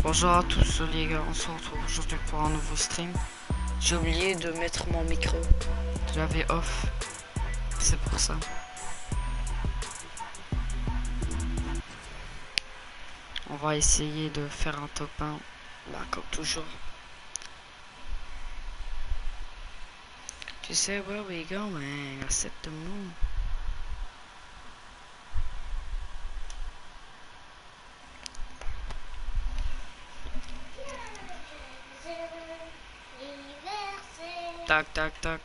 Bonjour à tous les gars, on se retrouve aujourd'hui pour un nouveau stream. J'ai oublié de mettre mon micro, je l'avais off, c'est pour ça. On va essayer de faire un top 1, bah, comme toujours. Tu sais where we going, accept the moon. Tac tac tac.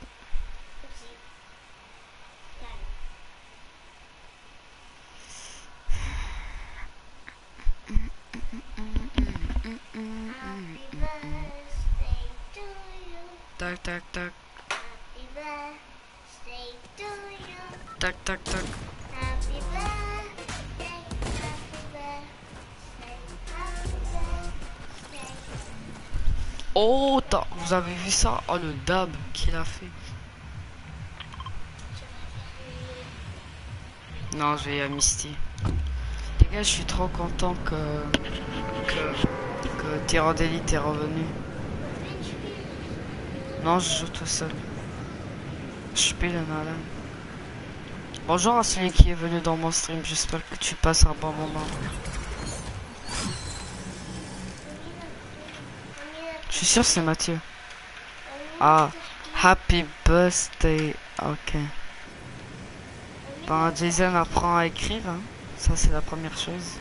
Tac tac tac. Tac tac tac. Oh, vous avez vu ça? Oh, le dab qu'il a fait. Non, je vais à Misty. Les gars, je suis trop content que Terror d'Elite est revenu. Non, je joue tout seul. Je suis le malin. Bonjour à celui qui est venu dans mon stream, j'espère que tu passes un bon moment. Je suis sûr que c'est Mathieu. Ah, happy birthday. Ok. Ben, Jason apprend à écrire, hein. Ça c'est la première chose.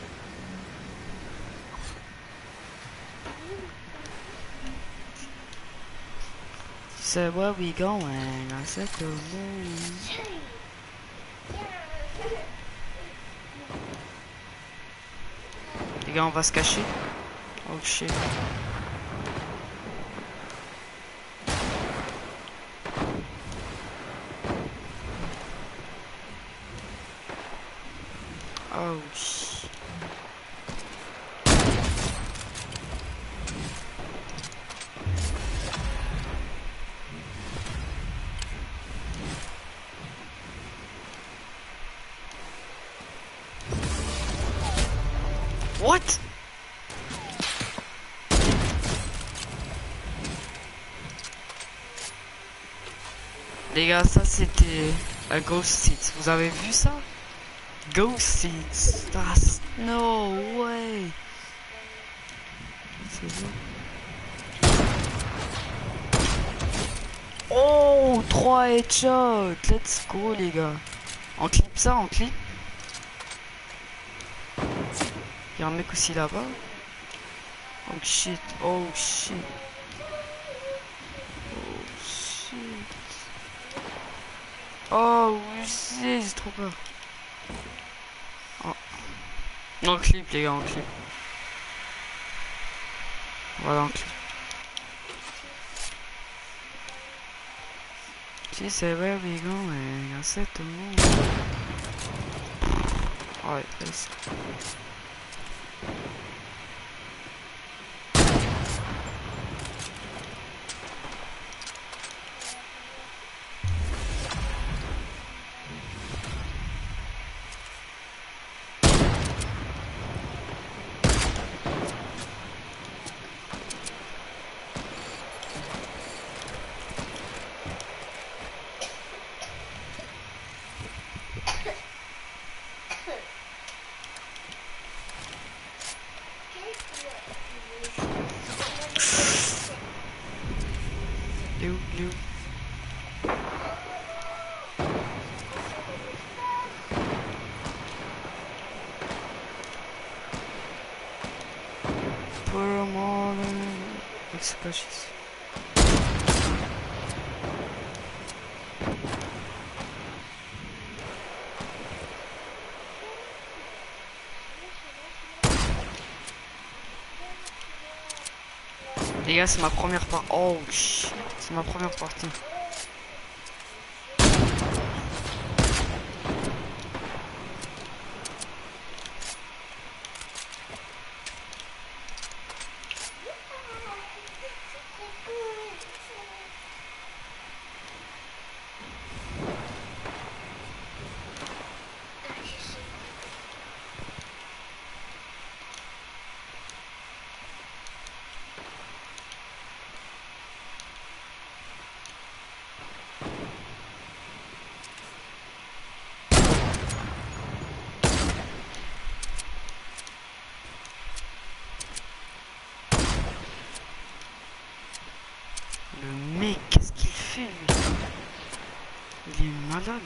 C'est where we going, I said to move. Les gars, on va se cacher. Oh shit. Oh shit. What? Les gars, ça c'était un Ghost Seeds. Vous avez vu ça? Ghost Seeds. That's no way. C'est bon. Oh, 3 headshots. Let's go les gars. On clip ça, on clip. Il y a un mec aussi là-bas. Oh shit, oh shit. Oh shit. Oh shit, j'ai trop peur. Oh. On clip les gars, on clip. Voilà, on clip. Si c'est where we going, I said to move. Ouais, presque. Léo. Pour un moment, c'est pas juste. Les gars, c'est ma première partie. Oh shit, c'est ma première partie. Le mec, qu'est-ce qu'il fait lui? Il est malade.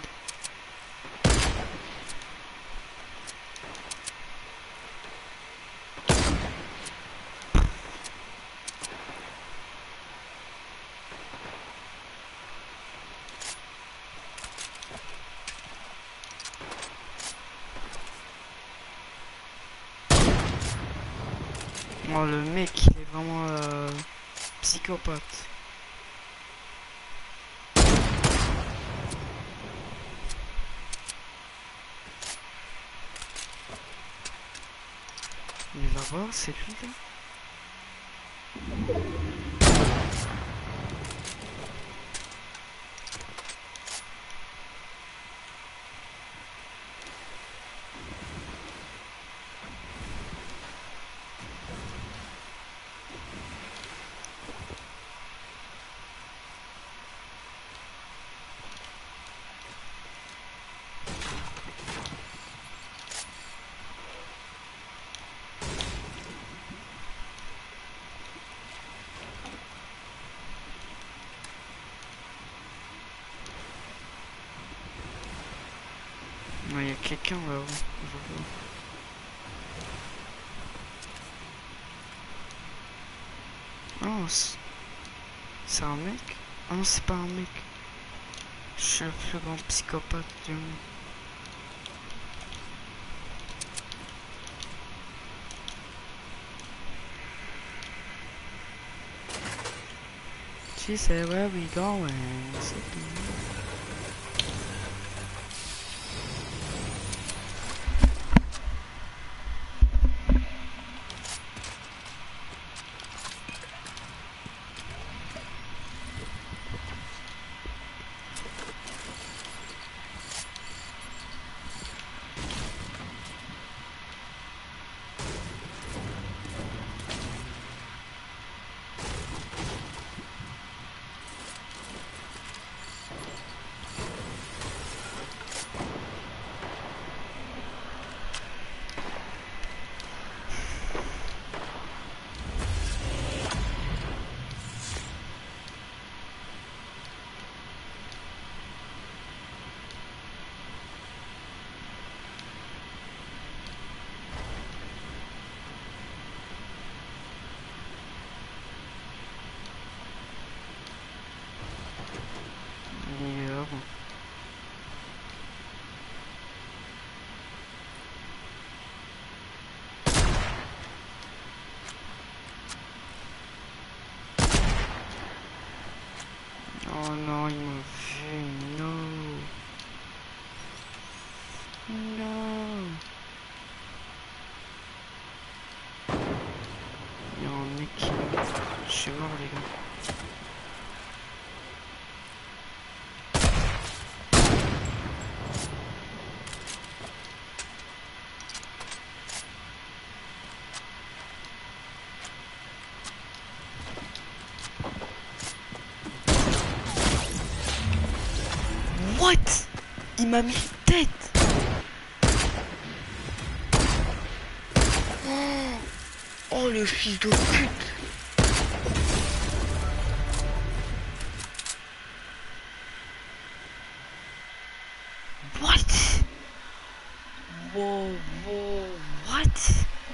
Oh, le mec, il est vraiment psychopathe. Il est là-bas, c'est lui là. Ouais, il y a quelqu'un là-haut. Je vois. Oh, c'est un mec? Ah non, c'est pas un mec. Je suis le plus grand psychopathe du monde. She said, where we going? Oh non, il m'a vu. Non. Non. Il y a un mec qui... Je suis mort, les gars. What? Il m'a mis tête. Oh, le fils de pute. What? Wow, wow, what?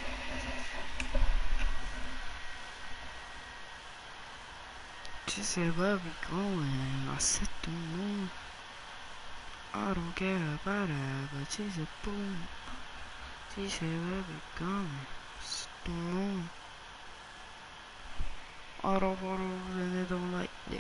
She said, where we going? I said, don't know. I don't care about it, but she said, boom. She said, where we going? Don't know. I don't wanna, and I don't like it.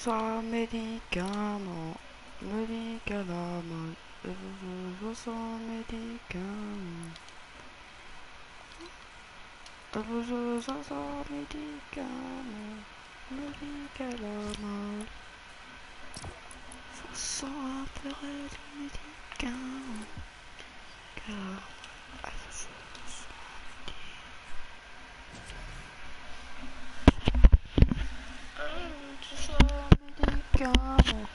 sans médicaments, médicaments, sans médicaments, sans médicaments, médicaments, sans pleurer de médicaments, car médicaments.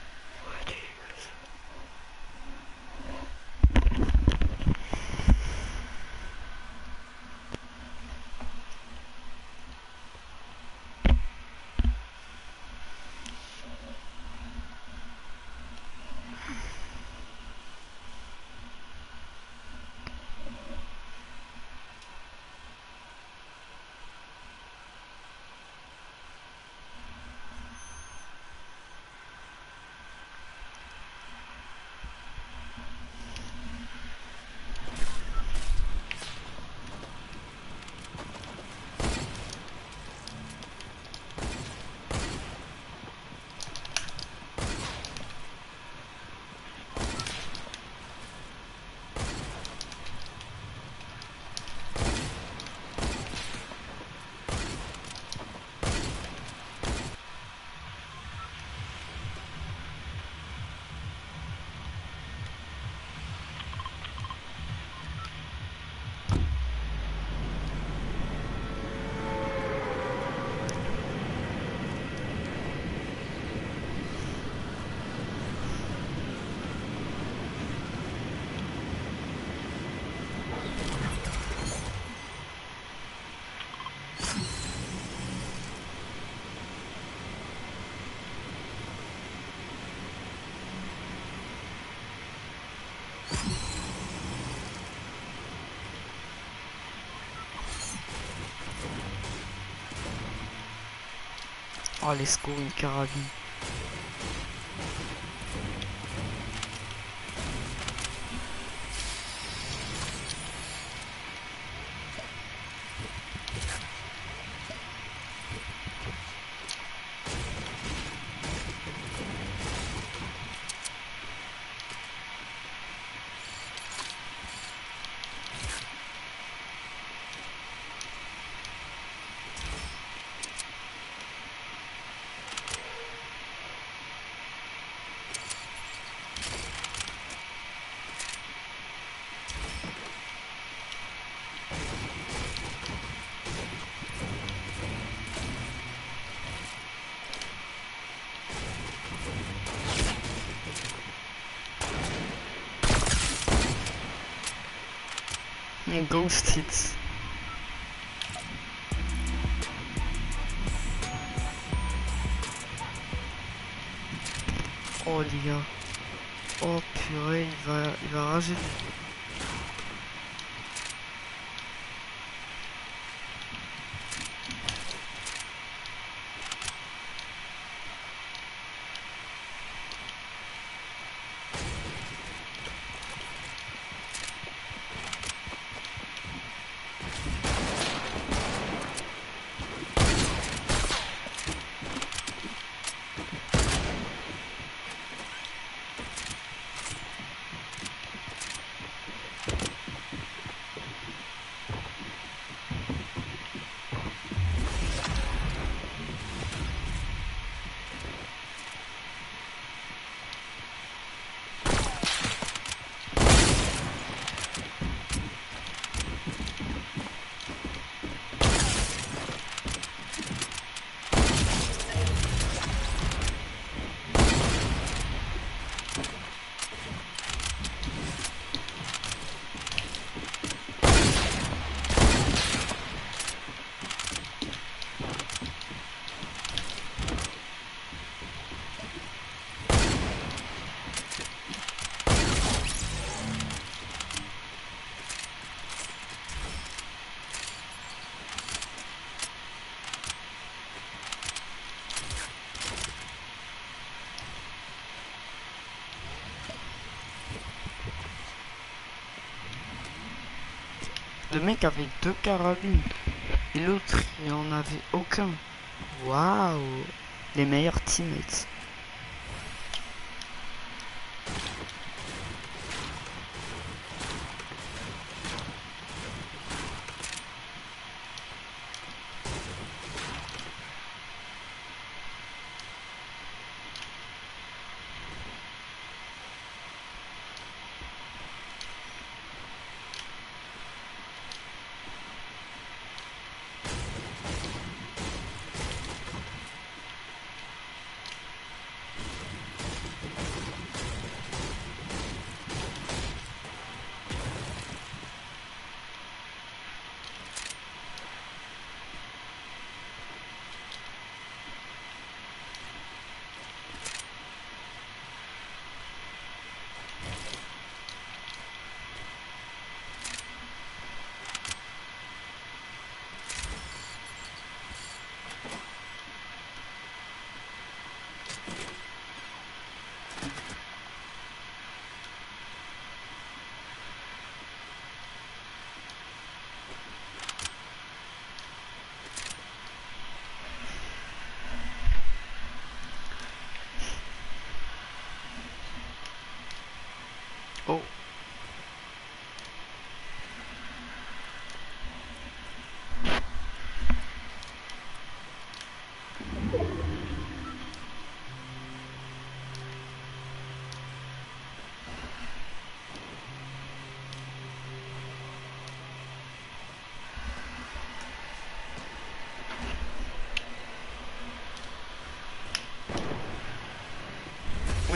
Oh, les secours, une carabine. Ghost hits. Oh les gars. Oh purée, il va rager. Le mec avait 2 carabines et l'autre il en avait aucun. Waouh, les meilleurs teammates.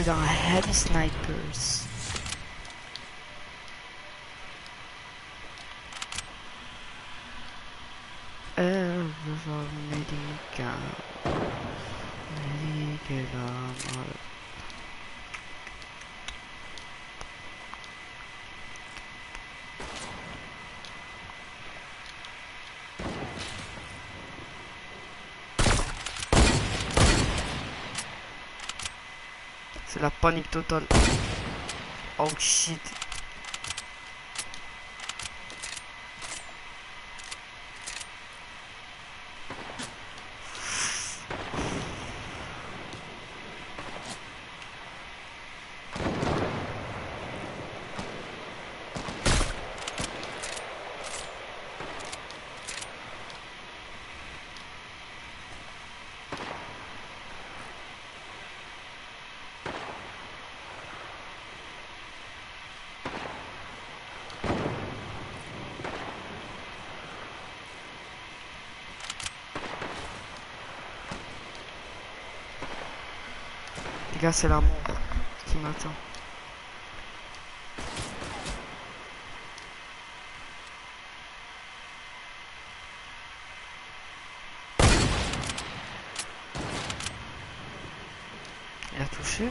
with our heavy snipers. C'est la panique totale. Oh shit. Les gars, c'est la mort qui m'attend. Il a touché.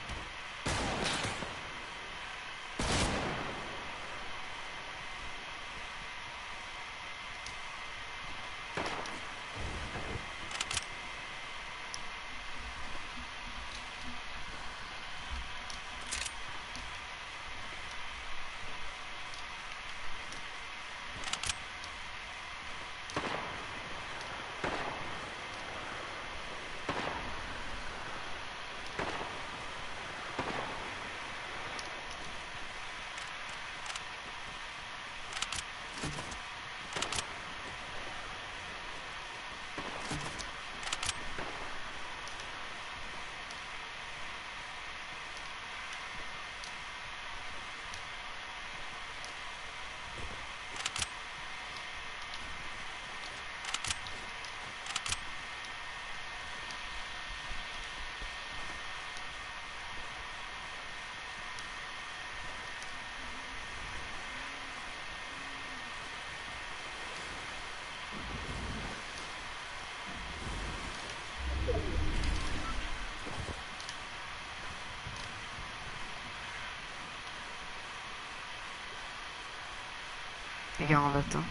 Les gars, on l'attend.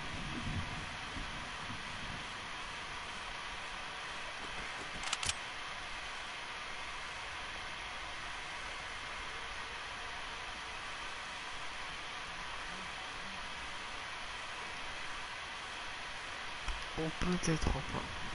Ou peut-être pas.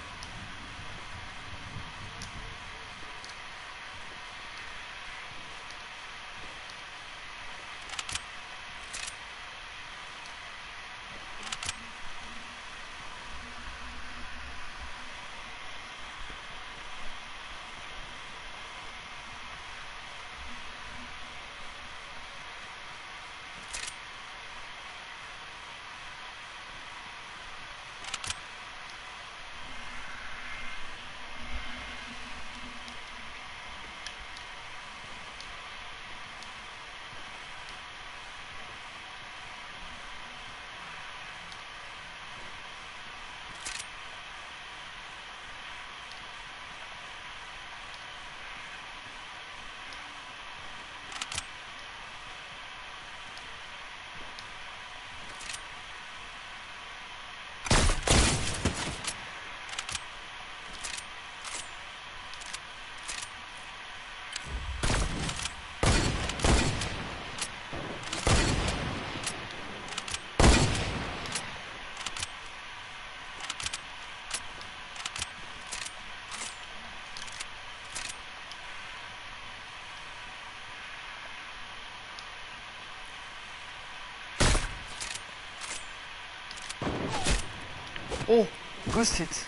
Oh, ghost hit.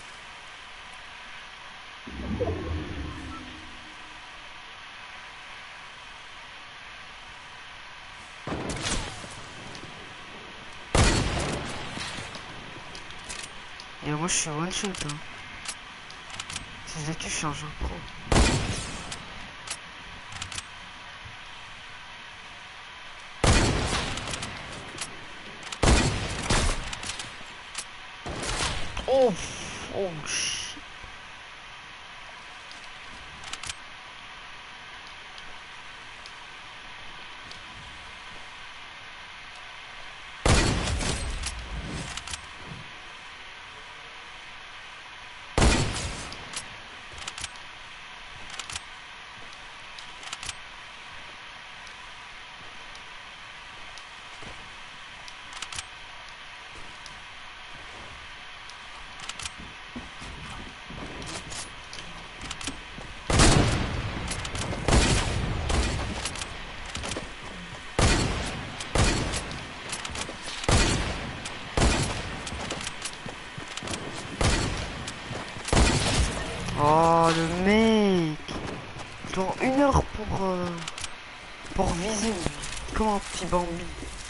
Et moi je suis one shot hein. Si je les tue, je suis un joueur pro. Oh, oh shit. Oh le mec, genre 1 heure pour viser, comme un petit Bambi.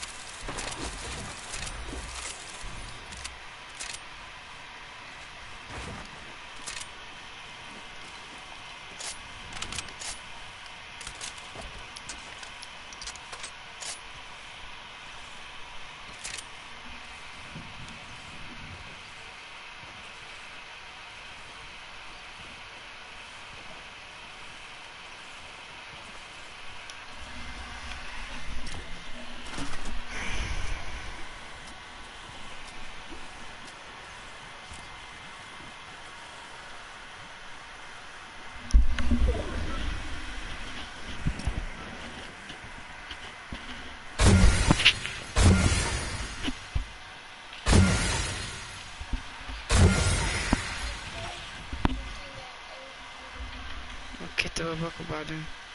Ok, t'as pas comparé.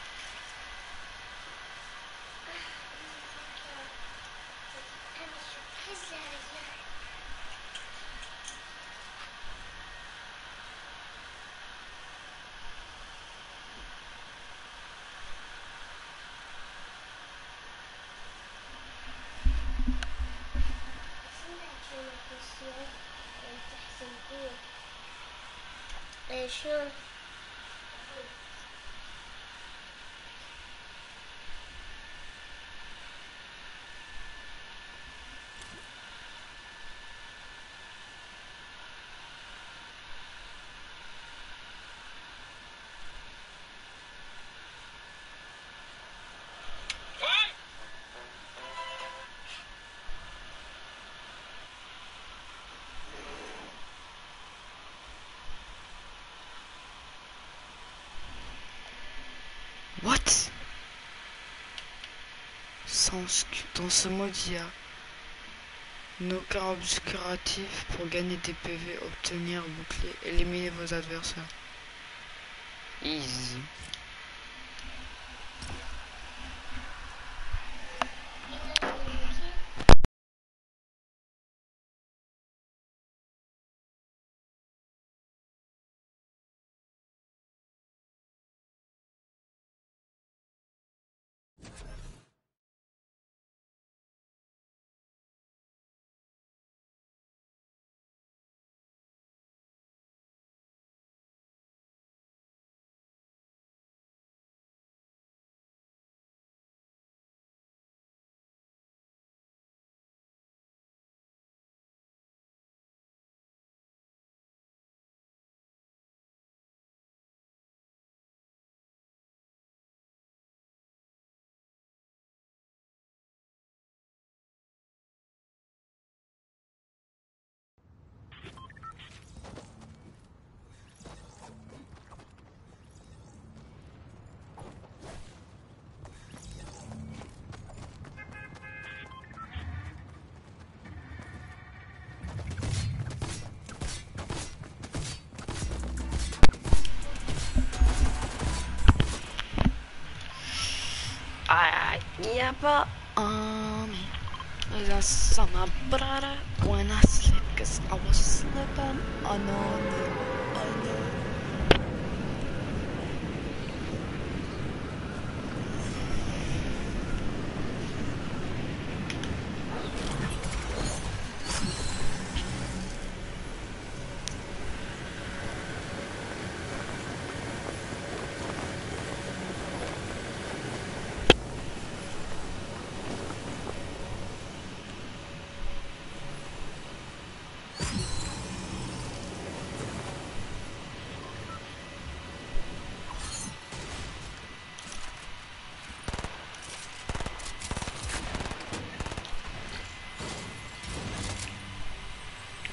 شلون What? Dans ce mode, il y a nos cartes obscuratives pour gagner des PV, obtenir bouclier, éliminer vos adversaires. Easy. Yeah, but the summer brother when I sleep, cause I was sleeping on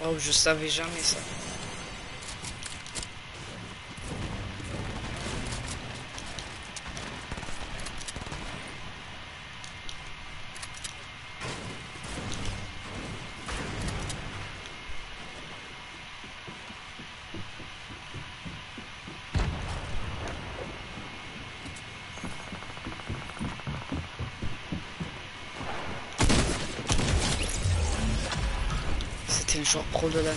Oh, je savais jamais ça. C'était le joueur pro de l'année.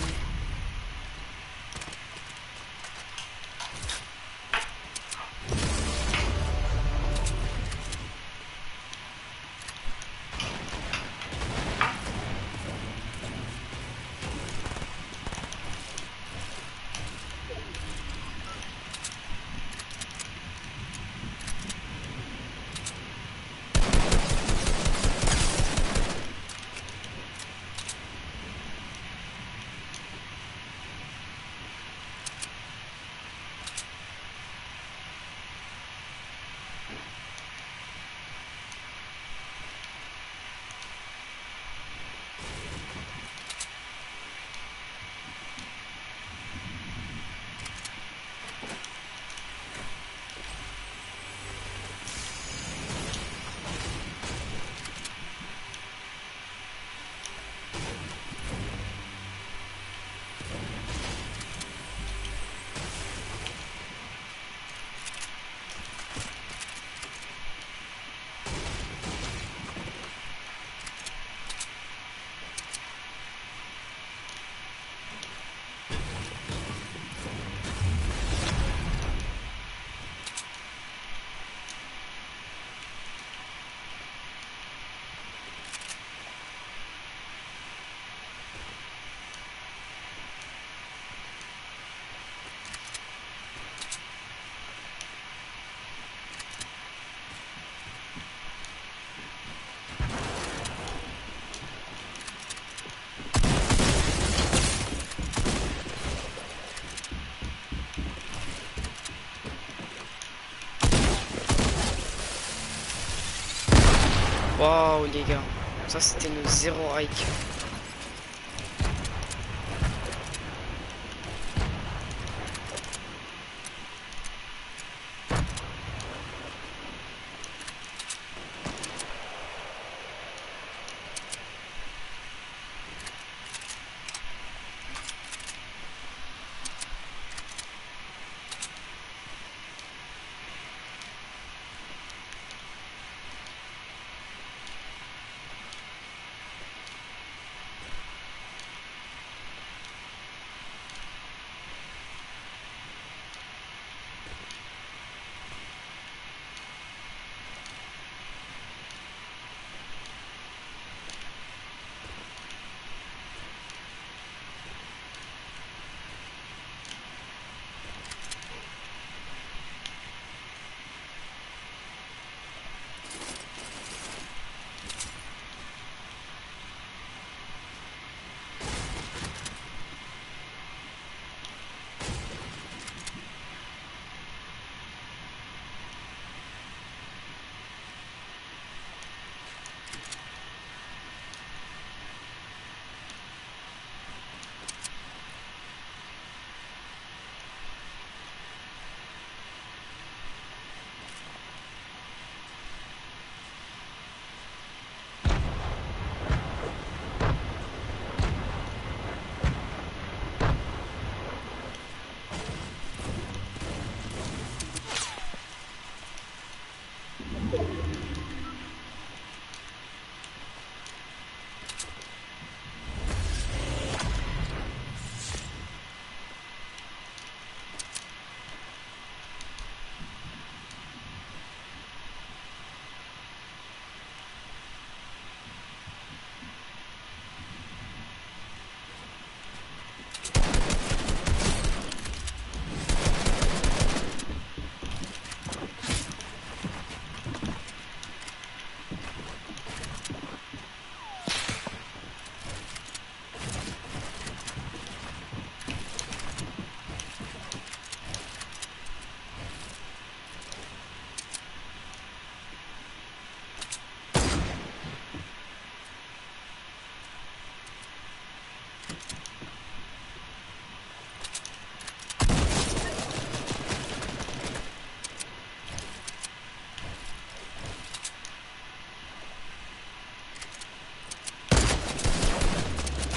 Waouh les gars, ça c'était le zéro hike.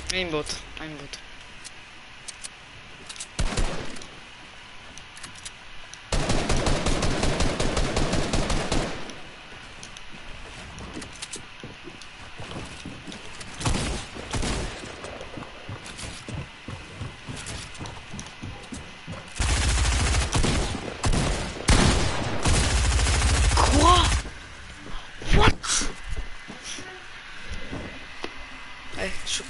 Aimbot, aimbot. Quoi? What? Allez, choc.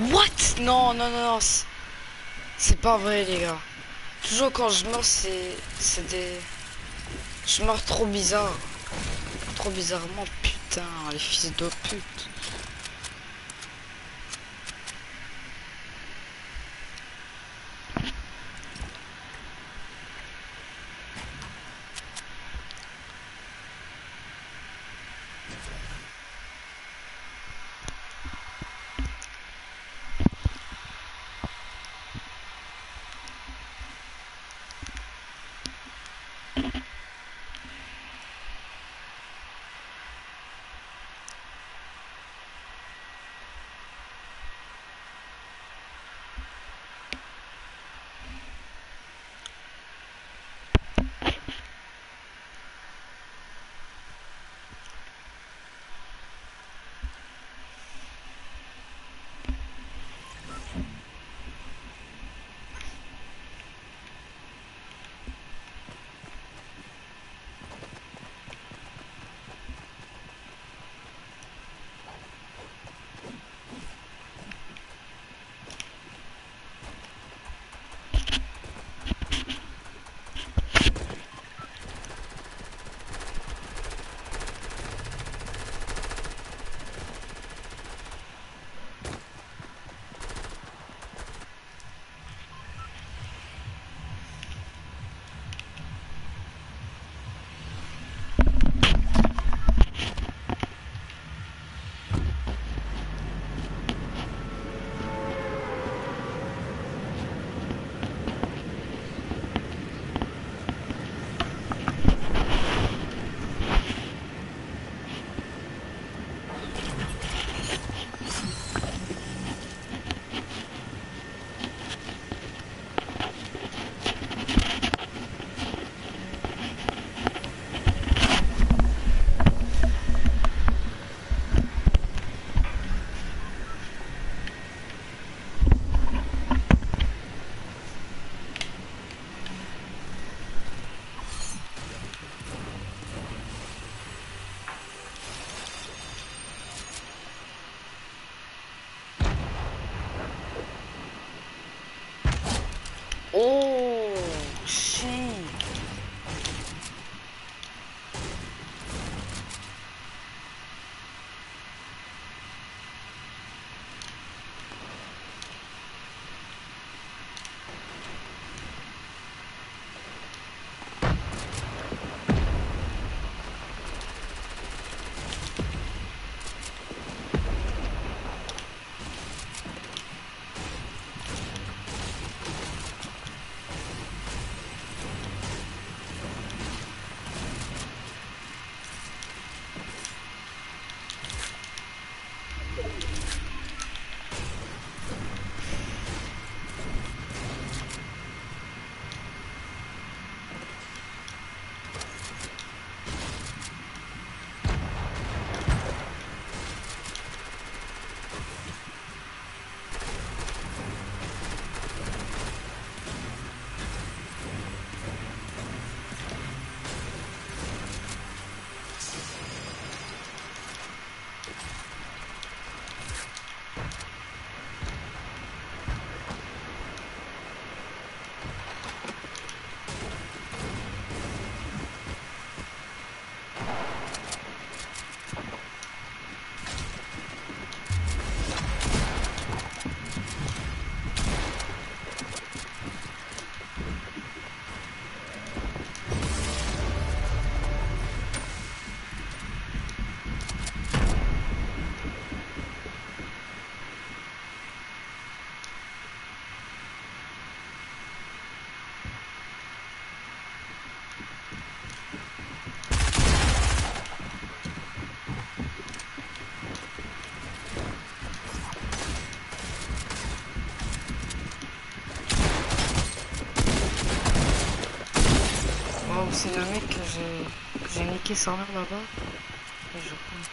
What? Non, non, non, non. C'est pas vrai, les gars. Toujours quand je meurs, c'est des... Je meurs trop bizarre. Trop bizarrement, putain, les fils de pute. Oh, shit. Wow, c'est le mec que j'ai niqué sa mère là-bas. Et je pense.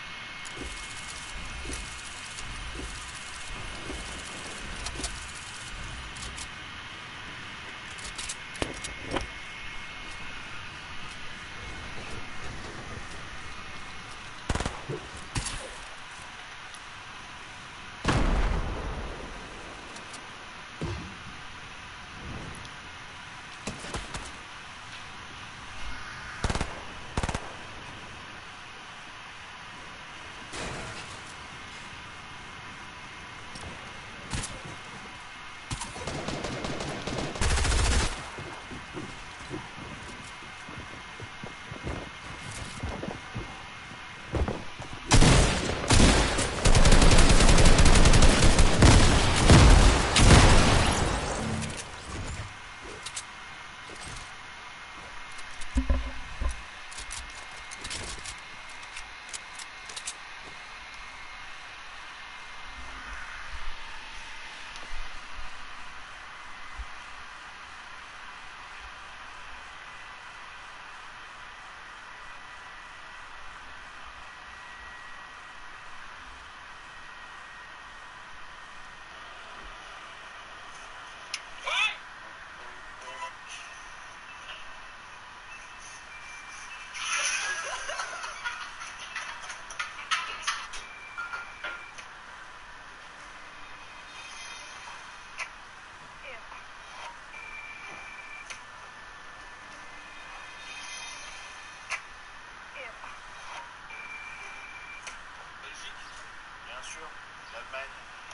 L'Allemagne.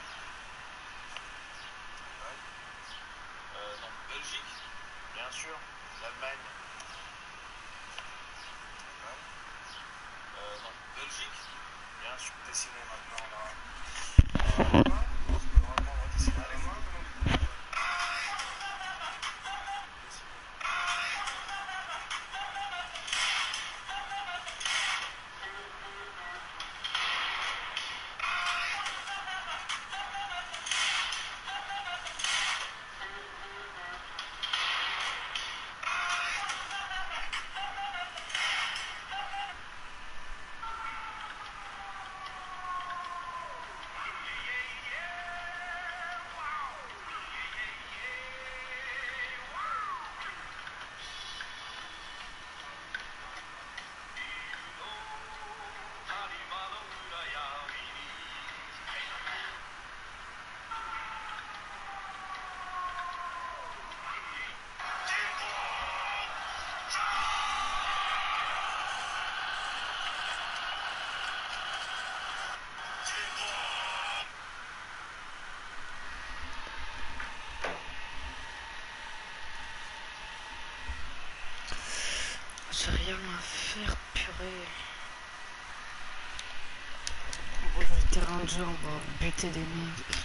Ouais. Non, Belgique. Bien sûr. L'Allemagne. Ouais. Non, Belgique. Bien sûr. Dessiner maintenant là. Normalement, on va dessiner allemand. J'ai rien à faire, purée. On va le terrain de jeu, on va buter des mecs.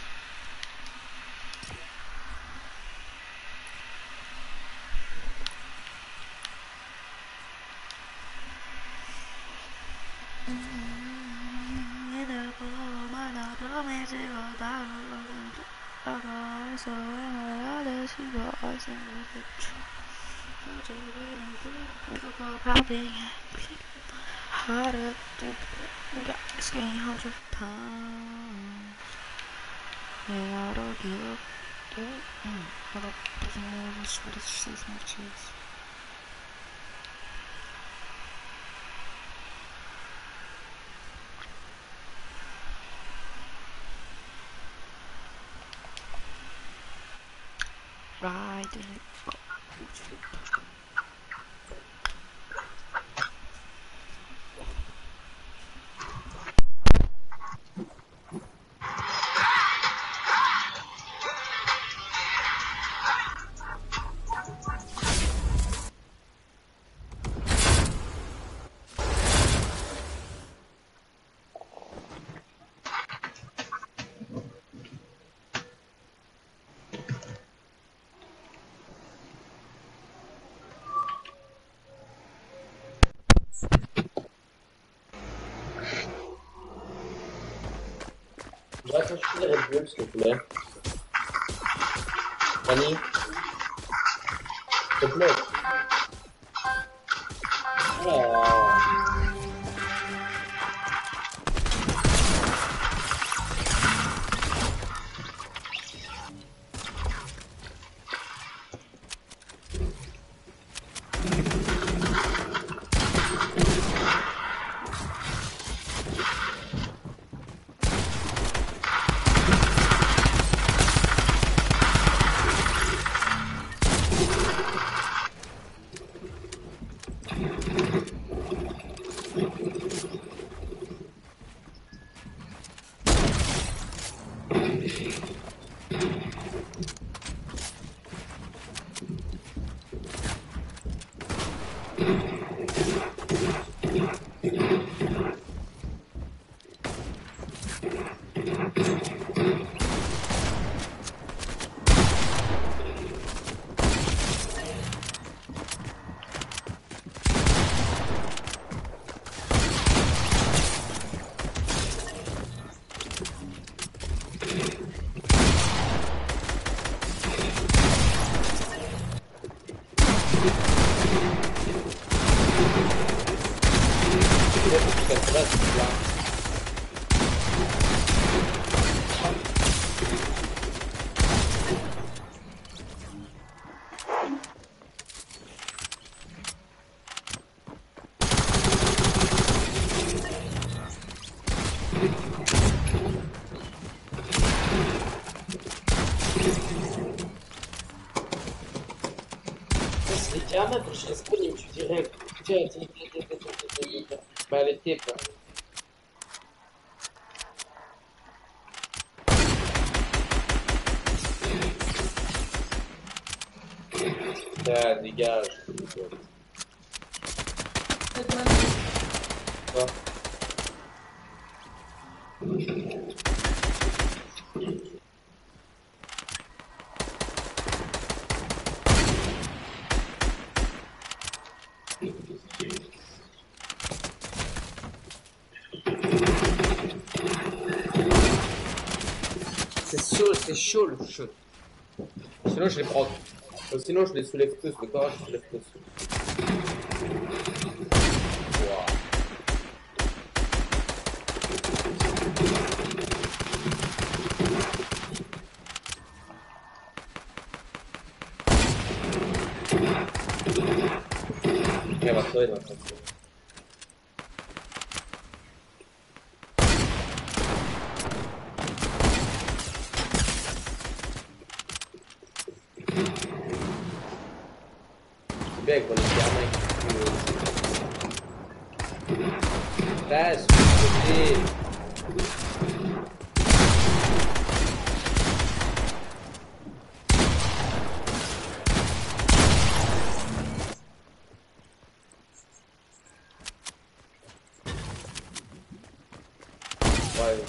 Harder to guys gain 100 pounds. And I don't give up. I don't put more than sweat as safe matches. Right in it. J'attends juste les Red Bull, s'il te plaît. Fanny, s'il te plaît. Oh. Chiama, je respondi, tu dirais, tiens, bah, elle était pas. Ouais, dégage. Quoi? C'est chaud le chaud. Sinon je les prends. Sinon je les soulève tous, le courage je soulève tous. Wow. Il va crever dans le sens. C'est bien qu'on les garde. Reste, s'il te plaît. Ouais.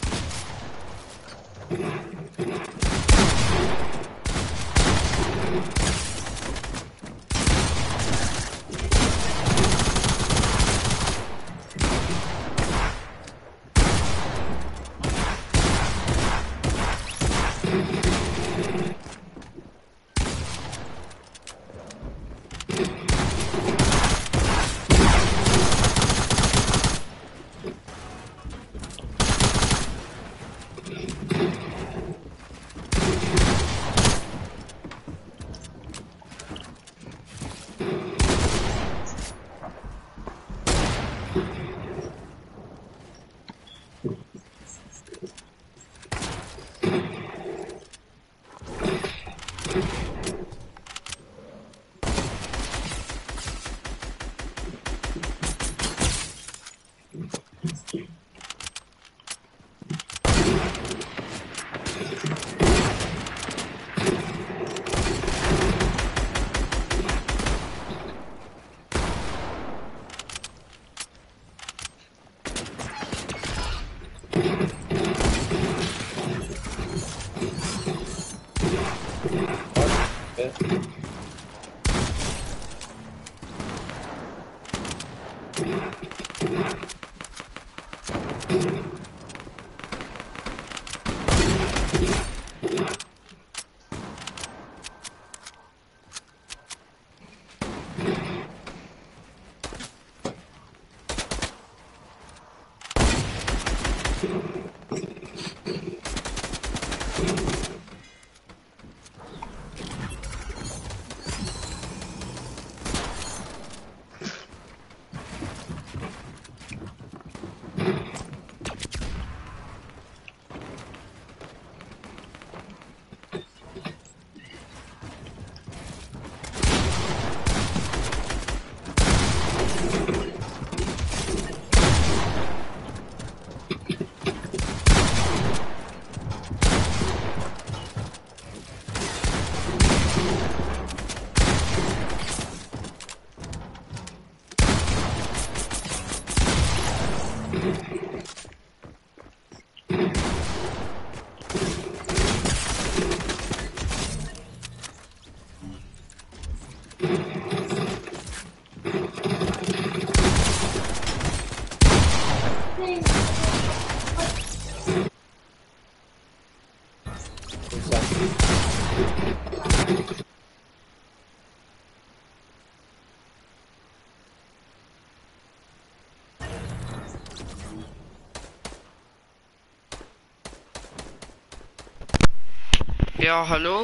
Ja, hallo?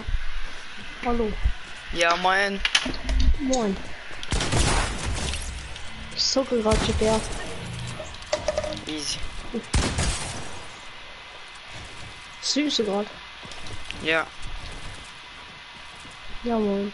Hallo. Ja, moin. Moin. Ich zocke gerade GTA. Easy. Süße gerade. Ja. Ja, moin.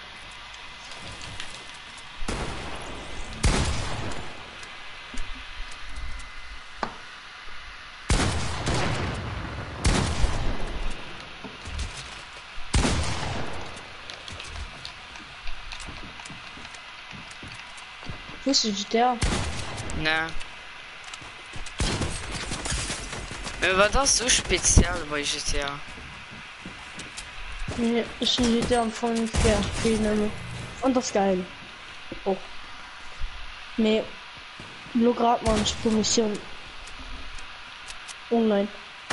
Spielst du GTA? Ne. War das so speziell bei GTA? Nee, ich bin GTA von fair. Und das geil. Oh. Nee. Nur gerade mal eine Mission. Online.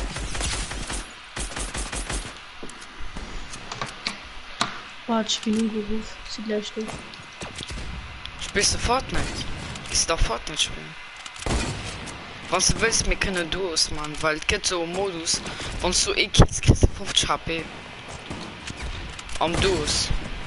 Warte, ich bin im Beruf. Sie gleich durch. Spielst du Fortnite? Ist doch Fortnite spielen. Was du willst, mir können Duos, Mann, weil es gibt so einen Modus, wenn du kriegst, kriegst du 50 HP. Am Duos.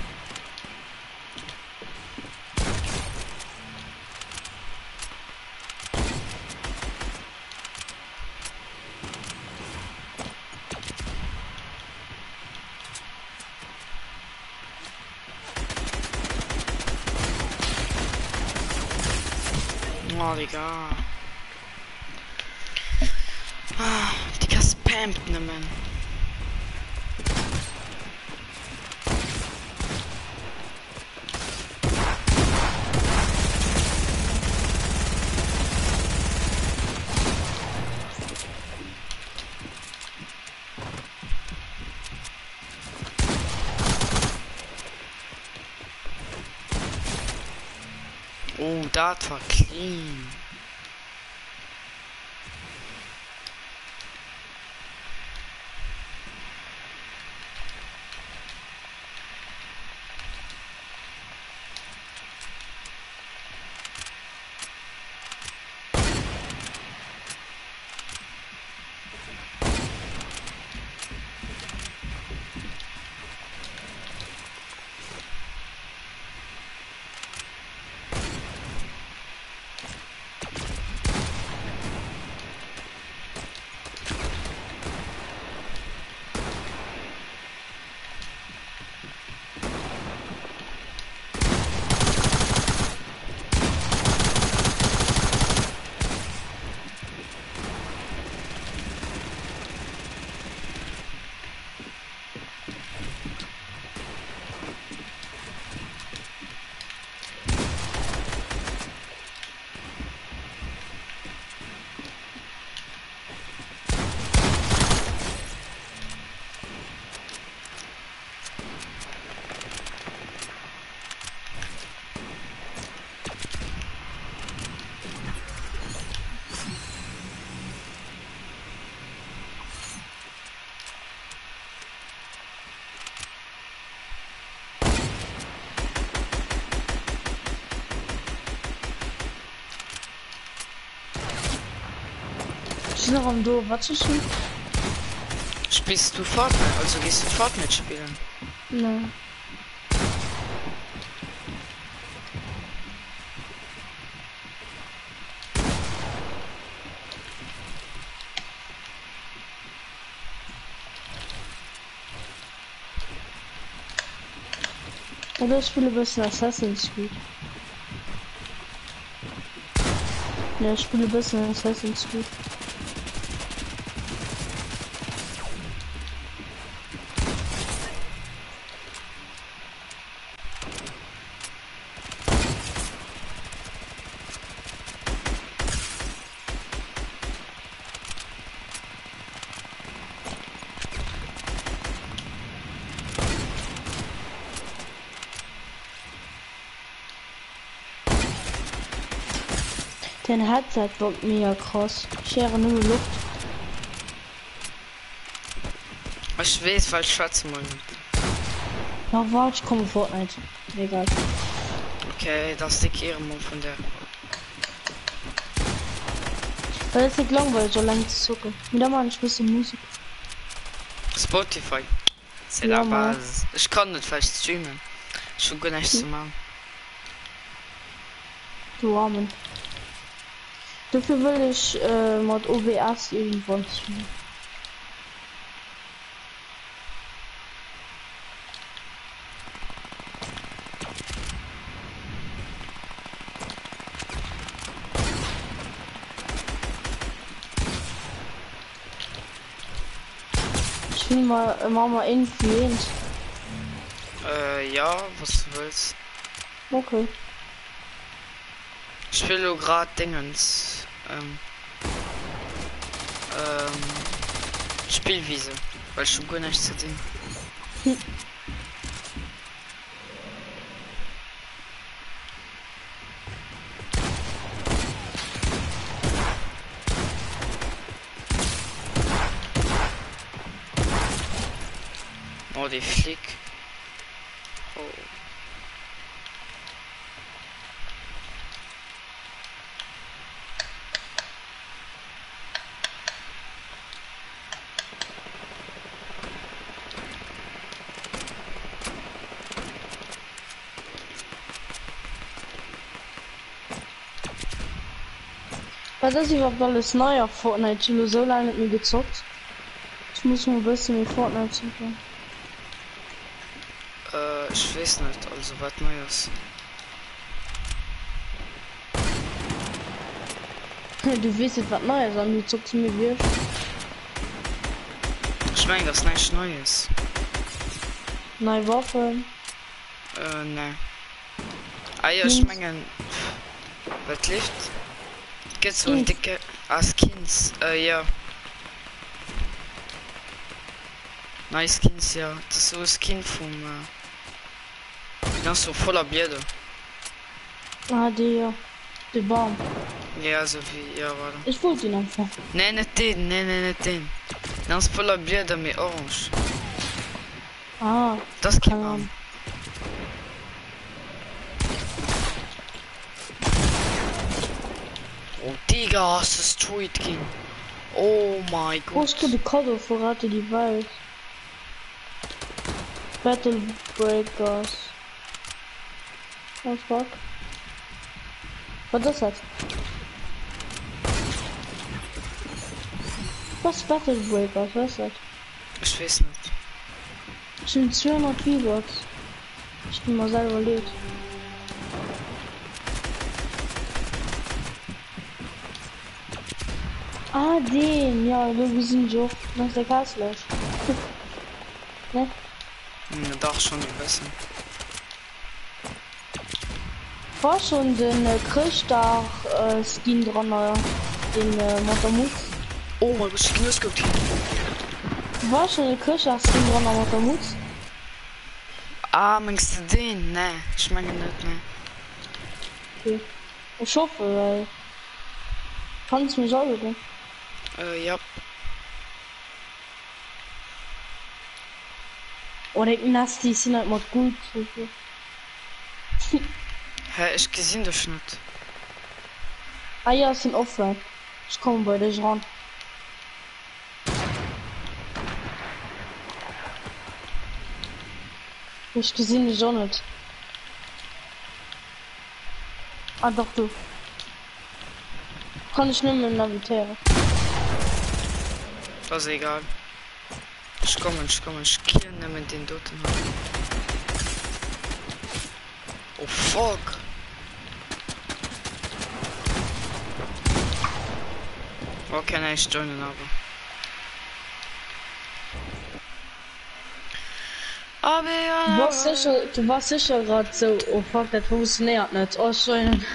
Oh, Digga. Ah, die gespammt, ne, Mann. Oh, das war clean. Ich bin noch am Do. Was ist denn? Spielst du Fortnite? Also gehst du Fortnite spielen? Nein. Oder ich spiele ein bisschen Assassin's Creed. Ja, ich spiele ein bisschen Assassin's Creed. Dein Headset wirkt mega krass. Schere nur Luft. Ich weiß, weil Schatz mal. Ja, warte, ich komme Fortnite. Egal. Okay, das ist die Ehrenmann von der. Weil es nicht langweilig, so lange zu zucken. Wieder mal ein bisschen Musik. Spotify. C'est Ja, la Mann. base. Ich kann nicht vielleicht streamen. Schon gar nichts zu machen. Du Armen. Dafür will ich mit OBS irgendwann streamen. Ich will mal Mama irgendwie. Ja, was du willst. Okay. Ich will nur gerade Dingens. Spielwiese. Weil schon gut nicht zu sehen. Oh, die Flick. Oh. Was ist überhaupt alles neu auf Fortnite? Ich habe so lange mit mir gezockt. Ich muss mal wissen, wie Fortnite zocken. Ich weiß nicht, also was Neues. Du weißt nicht, was Neues an, du zockst mir wie. Ich meine, das ist nichts Neues. Neue Waffen. Ne. Ah ja, ich meine, was lebt? Geht so ein dicke Skins, ja. Nice Skins, ja. Das ist so ein Skin vom, das ist so voller Bierde. Ah, der Baum. Ja, so wie, ja, warte. Ich wollte ihn einfach. Ne, nicht den, ne, nicht den. Das ist voller Bierde mit Orange. Ah, Das keine kann man. Ahnung. Oh, Digga, hast du Street King. Oh mein Wo Gott. ist die Karte verrate die Welt? Battle Breakers. Oh fuck. Was ist das? Was ist Battle Breakers? Was ist das? Ich weiß nicht. Ich sind 200 V-Bucks. Ich bin mal selber lädt. Ah, den, ja, wir sind so. Das ist der Kaslash. Ne? Doch, schon ein bisschen. War schon den Kristach-Skin dran, den Motormut. Oh, mal bisschen Knus geguckt. War schon den Kristach-Skin dran, Motormut. Ah, meinst du den? Ne, ich meine nicht, ne. Okay. Ich hoffe, weil. Kannst du mir sagen, Ja. oder ich Nasty sind halt mal gut. Hä, ich gesehen das nicht. Ah ja, es sind offline. Ich komme bei dir ran. Ich gesehen die schon nicht. Ah doch du. Kann ich nicht mehr navigieren. Das ist egal. Ich komme, ich kill mit den Doten. Oh fuck. Okay, nein, ich joinen aber. Aber ja. Du warst sicher gerade so, oh fuck, das funktioniert nicht. Oh, schön.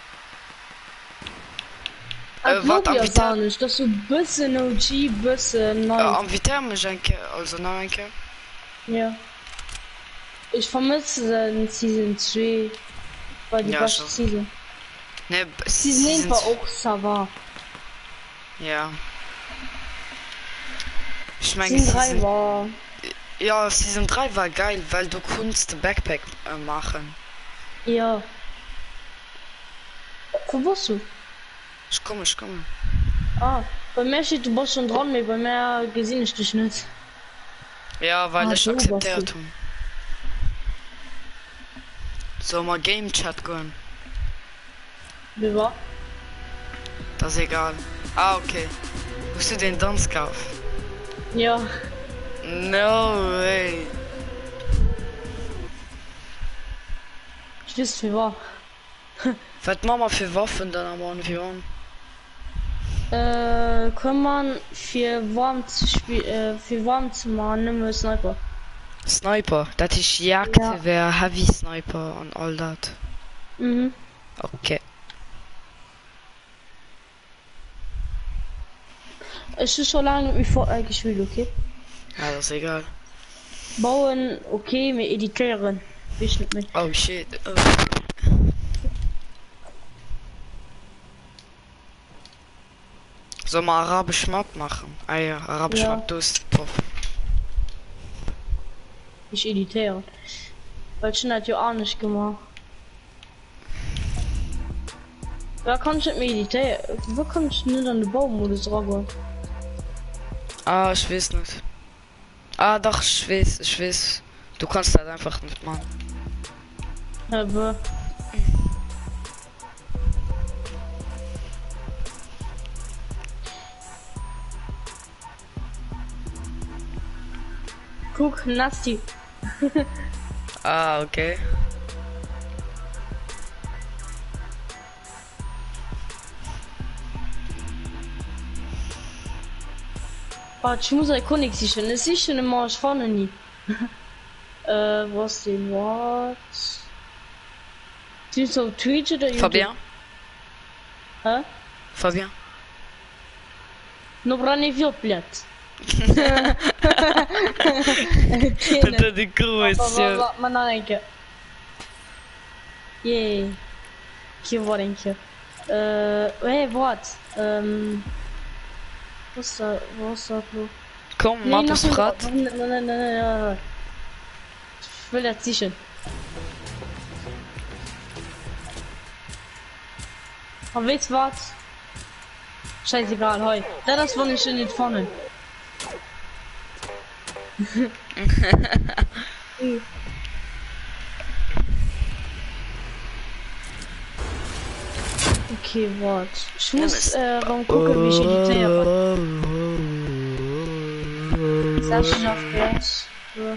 Wat am Vita- nicht, dass du bisschen OG, bisschen neu. Am Viterme schenke, also noch ein Kerl. Ja. Ich vermisse den Season 2. War die Ja, beste schon. Season. Ne, Season 1 war auch Sava. Ja. Ich meine, Season 3 war. Ja, Season 3 war geil, weil du kannst Backpack machen. Ja. Wo warst du? Ich komme. Ah, bei mir steht, du bist schon dran, aber bei mir gesehen ich dich nicht. Ja, weil Ah, ich so akzeptiert warst habe. So, mal Game Chat gehen. Wie war? Das ist egal. Ah, okay. Musst du den Dance kaufen? Ja. No way. Ich weiß, wie war. Was machen wir für Waffen dann am Anfang? Kann man für warm zu spielen, für warm zu machen, nimm wir Sniper. Sniper, das ist Jagd, Ja. wer Heavy Sniper und all das. Mhm. Okay. Es ist schon lange mit mir gespielt, okay? Ja, das ist egal. Bauen, okay, mit editieren. Ich nicht mehr. Oh shit. Oh. Soll mal arabisch Map machen? Ah ja, arabisch Ja. Map, du ist top. Ich editieren. Weil schon hat ja auch nicht gemacht. Da kann ich nicht mehr editieren. Wo kann ich nicht an den Baumodus ran? Ah, ich weiß nicht. Ah, doch, ich weiß. Du kannst das einfach nicht machen. Aber. Guck, Nasty. Ah, okay. Warte, ich muss Ikonik sichern. Es ist schon immer, ich fahre nie. Was denn, what? Sind so Twitch oder YouTube? Fabien? Hä? Fabien? No brani viu, блядь. Это de grosse. Manareke. Yay. Que vorenke. Hey, what? Was dat nu? Komm, mach das Rad. Nein. Ich will das sichern. Aber weißt du was? Scheißegal, heu. Das war nicht in den Pfannen. Okay, warte. Ich muss gucken, wie ich editiere. Sag ich auf gleich. So.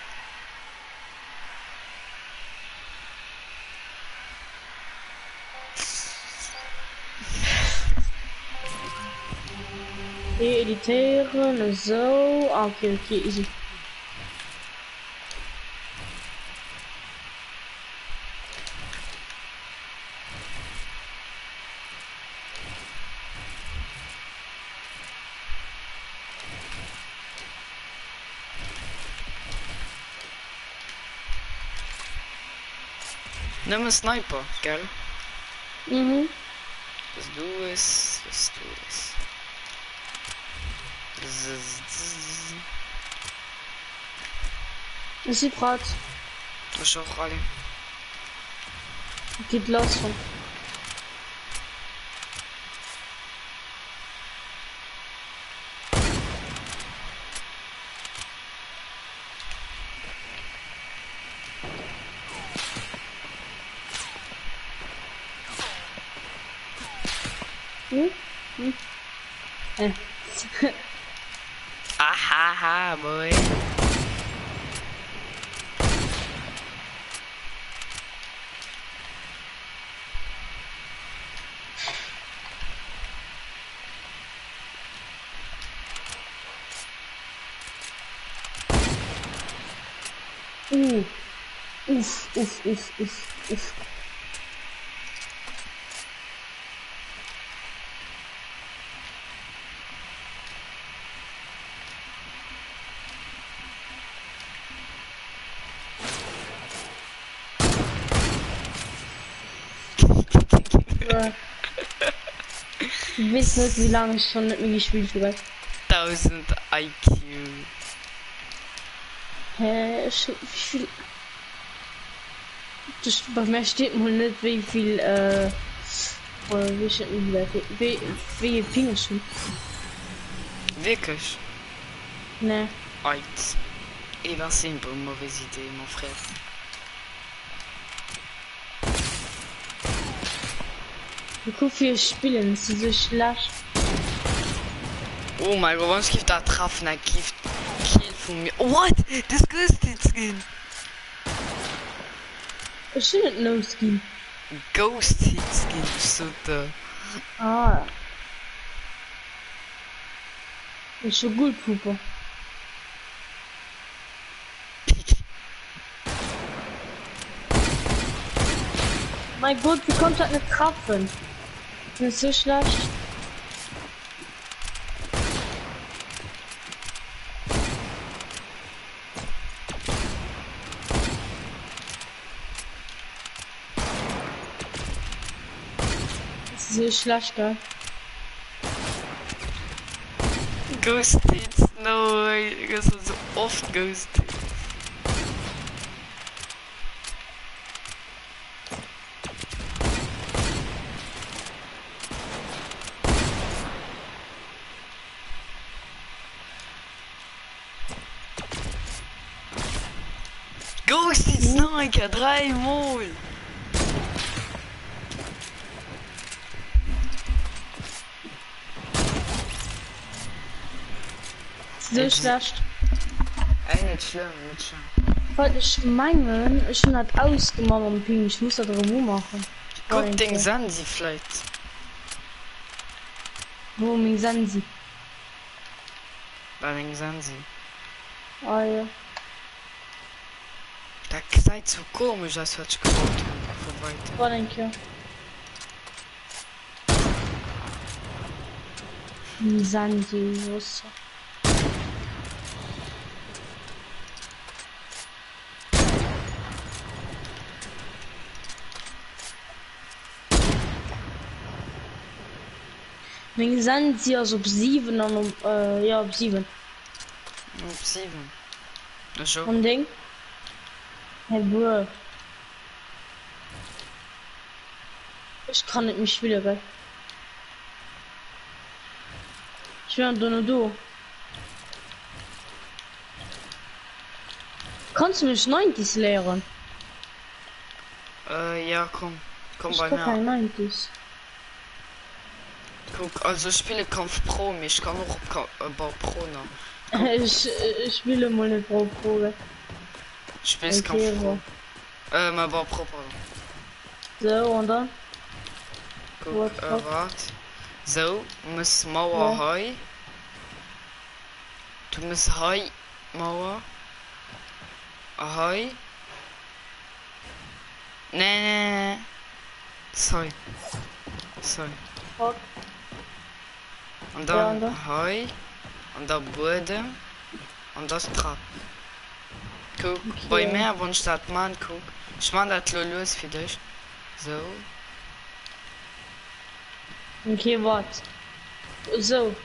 Editieren, so. Ah, okay, easy. Nimm einen Sniper, gell? Mhm. Let's do this. Ich sie bereit. Das ist auch alle. Geht los schon. Ahaha, boy. Uff. Ich weiß nicht, wie lange ich schon mit mir gespielt habe. 1000 IQ. Hä, wie viel? Das, bei mir steht mal nicht, wie viel, wie steht denn wieder? Wie Ping schon? Wirklich? Ne. Right. Eh ben c'est une bonne mauvaise idée, mon frère. Wie viel spielen, sie so schlecht. Oh mein Gott, warum gibt da Trafen, ein Gift Kill von mir? What? Disgusted Skin. Ich bin nicht no Skin. Ghost Hit Skin, so da. Ah. Ist schon gut, Puppe. Mein Gott, wie kommt das nicht treffen? Das ist so schlecht. So schlecht, gell? Ghosted, no way, das ist so oft ghosted. Ghosted Sniper, 3 Mal. So schlecht. Nicht schlimm, nicht schlimm. Weil ich meine, ich bin halt ausgemacht am Ping. Ich muss da drum machen. Guck den Sansi vielleicht. Wo mich sind sie? Bei den Sansi. Ah ja. Da seid so komisch, als hätte ich gehört. Vorbei. War denk ja. Sind sie, was? Wegen sind sie also ob 7 und ja ob 7. Op 7. Dat is ook. Und Ding? Hey Bro. Ich kann nicht mehr spielen, gell? Ich will nur du. Kannst du mich 90s lehren? Ja, komm. Komm Ich bei kann kein mir. 90s. Guck, also ich spiele Kampf Pro, ich kann auch Bau Pro noch. Ich spiele mal nicht Pro. Ich spiele Kampf Okay, Pro. Mein Bau Pro, pardon. So, und dann? Guck, warte. So, muss Mauer Ja. high. Du musst high Mauer. High. Nee. Sorry. Fuck. Und Ja, und dann dann? high. Und dann Boden. Und das Trap. Guck, Okay. bei mir, wenn ich das man guck. Ich mach das los für dich. So. Okay, warte. So.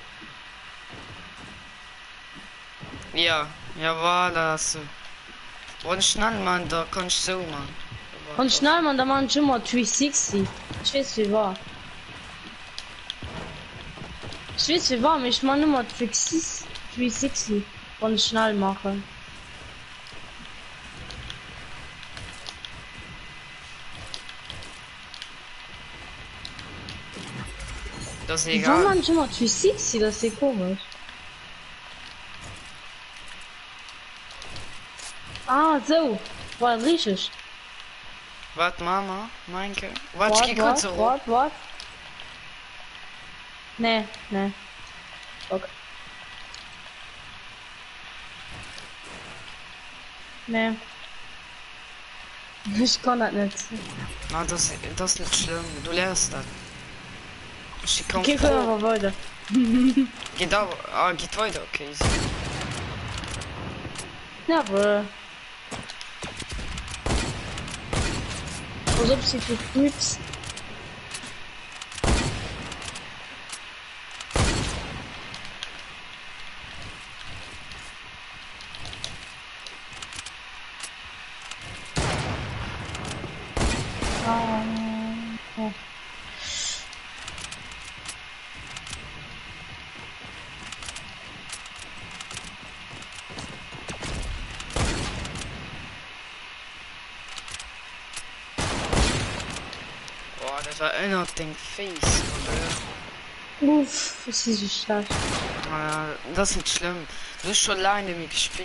Ja, war das so. Und schnell, man, da kann ich so machen. Und schnell, man, da machen schon mal 360. Ich weiß, wie war. Ich weiß, wie war, ich mach nur mal 360. Und schnell machen. Das ist Warum egal. man schon mal 360? Das ist ja komisch. Ah, so. War richtig. Warte, Mama, Meinke. Warte, ich geh kurz zurück. Wart. Nee. Okay. Nee. Ich kann das nicht. Na, das ist nicht schlimm. Du lernst das. Ich komm Okay, froh. können wir weiter. Geht da, geht weiter, okay. Ja, bro. Als ob sie für Clips. Oh. Boah, das erinnert den Face, oder? Uff, was ist so schlecht. Das ist nicht schlimm. Du hast schon lange mit gespielt.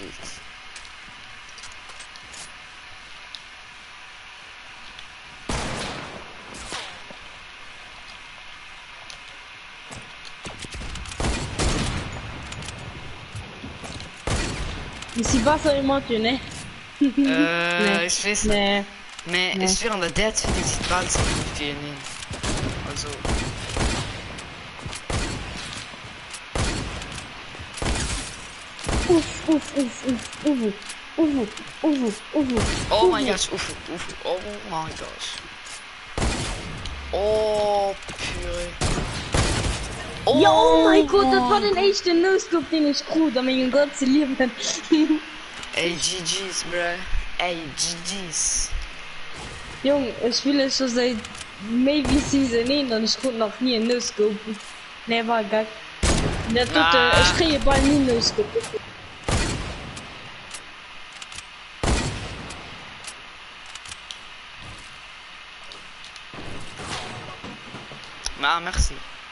Ist die Wasser im Auto, ne? Ich weiß nicht. Nee. Mais Nee. ich will an der Dead für die Ball zu gehen. Also. Oh mein Gott, Ufu. Oh mein Gott. Oh, Püree. Oh, Ja, oh mein Gott, das war den echten No-Scope, den ich gut an meinem ganzen Leben. Ey, GG's, bruh. Ey, GG's. Jung, ich spiele schon seit maybe Season 1 und ich konnte noch nie einen No-Scope. Ne, war geil. Der tut, ich kriege bald nie einen No-Scope. Ah, merci.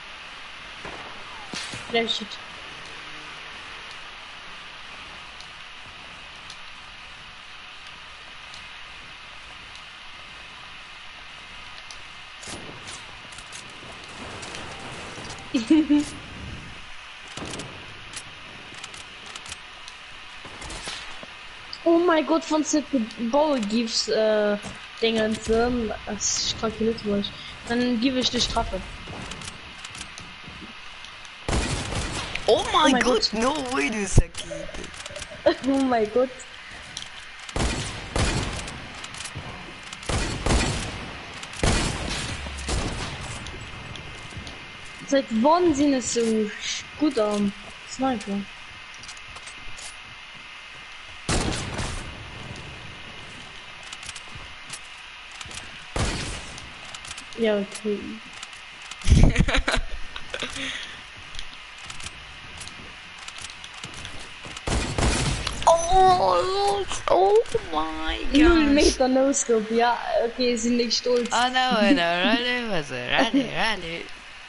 Ja, shit. Oh mein Gott, von Ball gibt's Dingen, ich kalkuliert wohl. Dann gebe ich die Strafe. Oh mein mein Gott, no way, du Saki. Oh mein Gott. Seit wann sind es so gut am Sniper? Ja, okay. Oh my 0 god. Meter No-Scope, ja, okay, sind nicht stolz. Oh no, no, rally, was a rally, rally.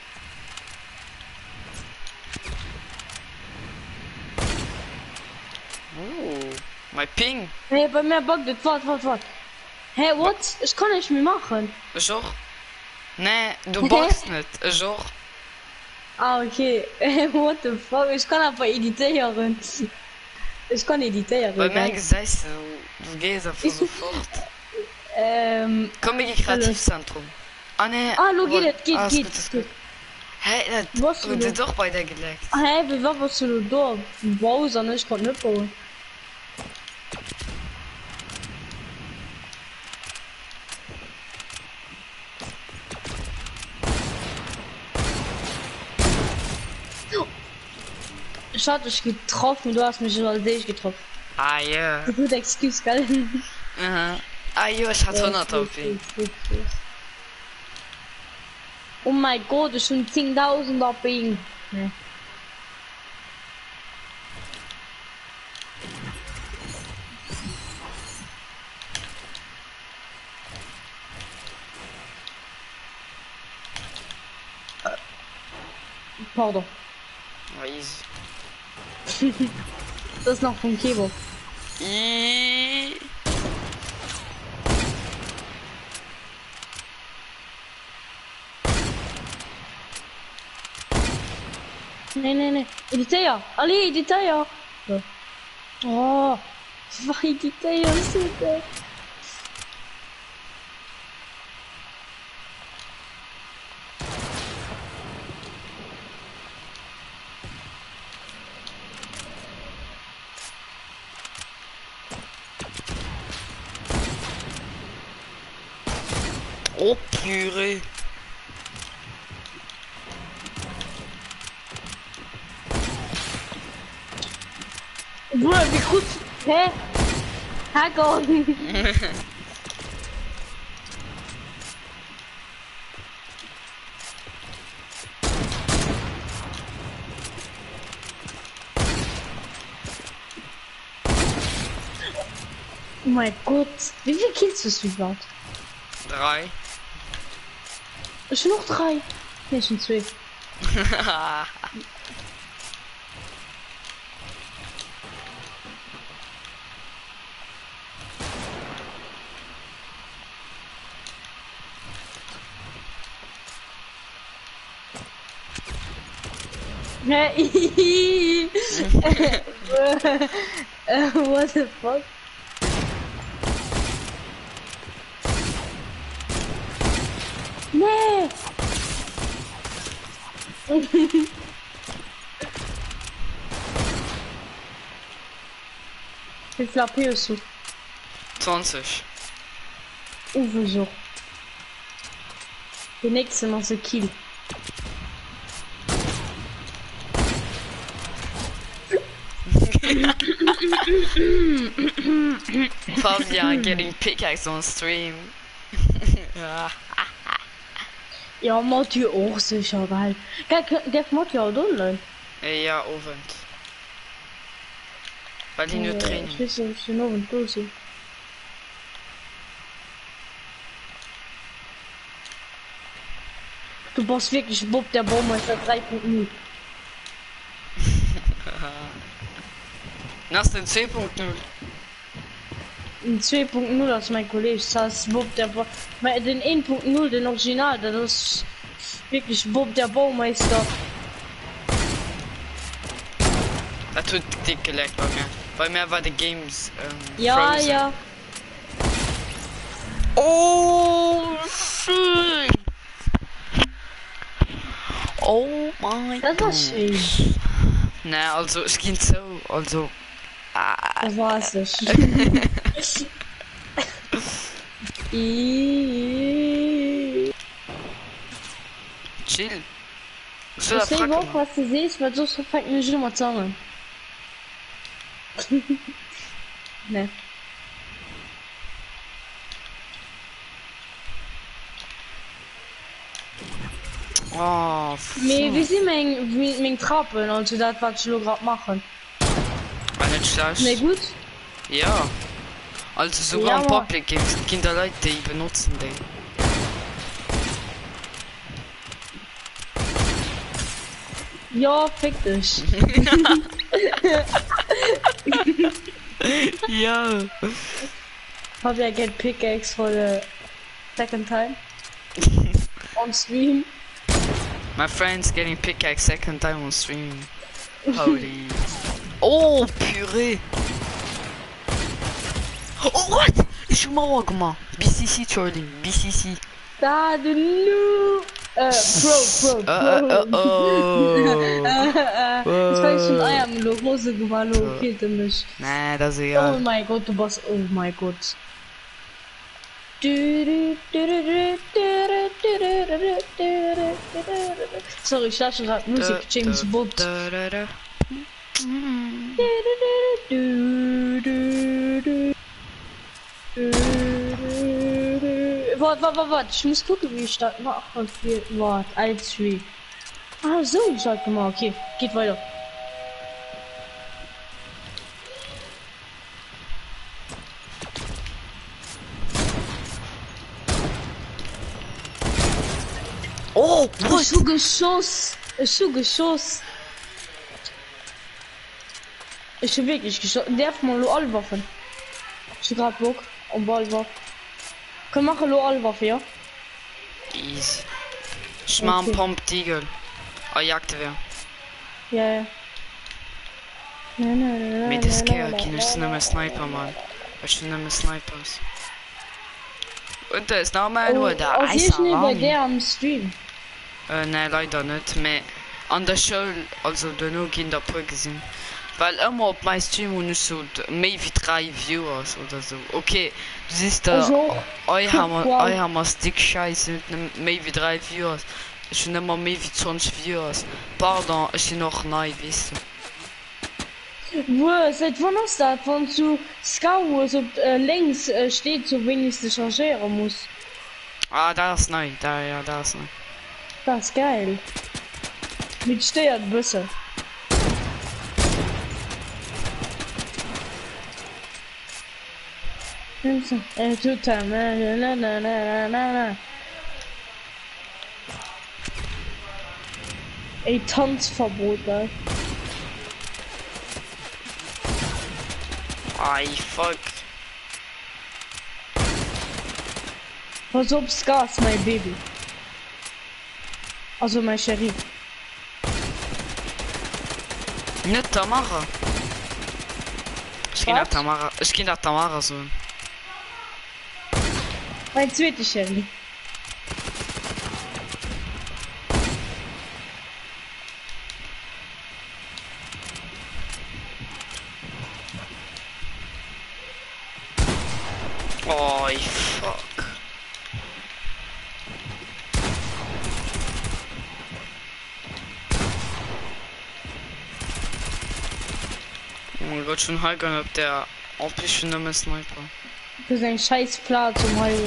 My ping. Hey, bei mir buggt es, wart. Hey, what? Ich kann nicht mehr machen. Ich auch. Nee, du boxst nicht. Ich auch. Ah, okay. What the fuck? Ich kann aber editieren. Ich kann editieren. Bei mir gell? gesagt, du gehst einfach sofort. Komm in Kreativzentrum. Ah ne. Hallo, warte. geht. Ist gut, ist gut. Hey, Was das du wird doch bei dir gelegt. Hey, wie war was du da? Bowser, ne? Ich kann nicht bauen. Ich hatte dich getroffen, du hast mich schon als ich getroffen. Ah ja. Gute Excuse, gell? Aha. Ah ja, ich hatte 100 auf ihn. Oh mein Gott, ich schon 10.000 abbiegen. Ne. Pardon. Oh, easy. Das ist noch vom Kebo. Nee. Editeer. Allee, editeer. So. Oh. Waar editeer zitten. Oh puree. Bro, wie goed. Hé? Hackle. Oh mein Gott. Wie viele Kills hast du überhaupt? 3. Ist noch 3? Nee, schon 2. Nee. What the fuck? Nee. Wie viel AP hast du? 20. Hoeveel zo? Der nächste noch so Kill. Fabian getting pickaxe on stream. Ja. Ja, macht ihr auch sicher, weil. Der macht ja auch online. Ja, Abend. Weil die nur Ich Training. weiß nicht, ob sie noch und du sind. Du brauchst wirklich Bob der Baumeister 3.0. Nach den 2.0. In 2.0 als mein Kollege, das heißt Bob der den 1.0, den Original, das ist wirklich Bob der Baumeister. Das tut dick geleckt bei mir. Bei mir war die Games Ja, frozen. ja. Oh, schön. Oh mein Das war Gott. schön. Na, also es ging so, also. Das war's nicht. Chill. So, Ich da sehe frag auch, was du siehst, weil sonst fängt mir schon mal zusammen. Ne. Oh, Wie sind mein Trappen, also das, was ich gerade machen? nicht schlecht. Ne, gut? Ja. Also sogar Ja, im aber- Public Games gibt es Leute, die benutzen den. Ja, fick dich. Ja. Hab ja get pickaxe for the second time. On stream. My friend's getting pickaxe second time on stream. Holy. Oh, Puree. Oh, what? Ich Mauer gemacht. BCC, Charlie. BCC. Da, du nu. Pro. Oh. Ich weiß schon Eier mit Hose gemacht, fehlt mich. Nee, das ist Oh egal. mein Gott, du bist, oh mein Gott. Sorry, ich lasse gerade Musik, James Bond. Da, da, da. Warte, ich muss gucken, wie ich das mache. Warte, als wie. Ah, so, ich sag mal, okay, geht weiter. Oh, Ich hab Geschoss. Ich hab wirklich geschossen. Darf man nur alle Waffen? Ich hab grad Bock und Ballwaffe. Können machen nur alle Waffen, ja? Easy. Ich mach einen Okay. Pump Deagle. Ah, jagte wer. Ja. Mit der Scare, ich nicht mehr Sniper, Mann. Ich bin nicht mehr Snipers. Und da ist noch mal nur der Auch hier schnell bei Eisarami. der am Stream. Nein, leider nicht. Mehr an der Schule, also da nur Kinder gesehen. Weil immer auf meinem Stream und nicht so mehr wie 3 Viewers oder so. Okay, du siehst da, Also, euch wow. haben wir Stick scheiße mit mehr wie 3 Viewers. Ich bin immer mehr wie 20 Viewers. Pardon, ich bin noch neu, weißt du. Wo, seit wann ist das? Wenn du Scout so links steht, so wenigstens chargieren muss. Ah, da ist neu, da ist neu. Das ist geil. Mit Steuerbüsse. Ey, Tanzverbot, ey. Ay, fuck. Pass auf, Scar ist mein Baby. Also mein Sherry. Nicht Tamara. Ich geh Was? nach Tamara. Ich geh nach Tamara so. Mein zweiter Sherry. Oh, fuck. wollte schon halten, ob der auf mich schon immer Sniper. Für seinen scheiß Platz um Heule.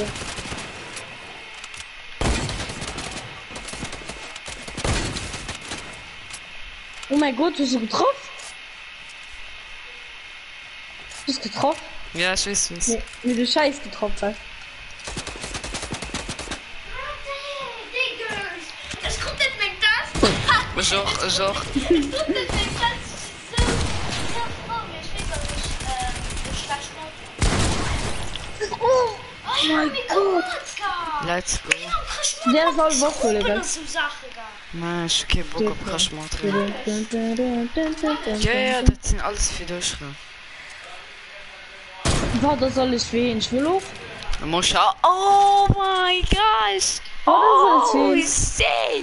Oh mein Gott, du hast so getroffen? Du hast getroffen? Ja, ich weiß. Nee, wie du Scheiß getroffen hast. Es kommt nicht mehr das. So. Es kommt nicht mehr das. So froh, mir steht doch nicht. Oh mein Gott. Let's go. Der soll Woche, Digga. Nein, ich hab keinen Bock auf Crash-Material. Ja, das sind alles für dich. Warte, soll ich wen? Ich will auch. Oh my gosh! Oh, shit!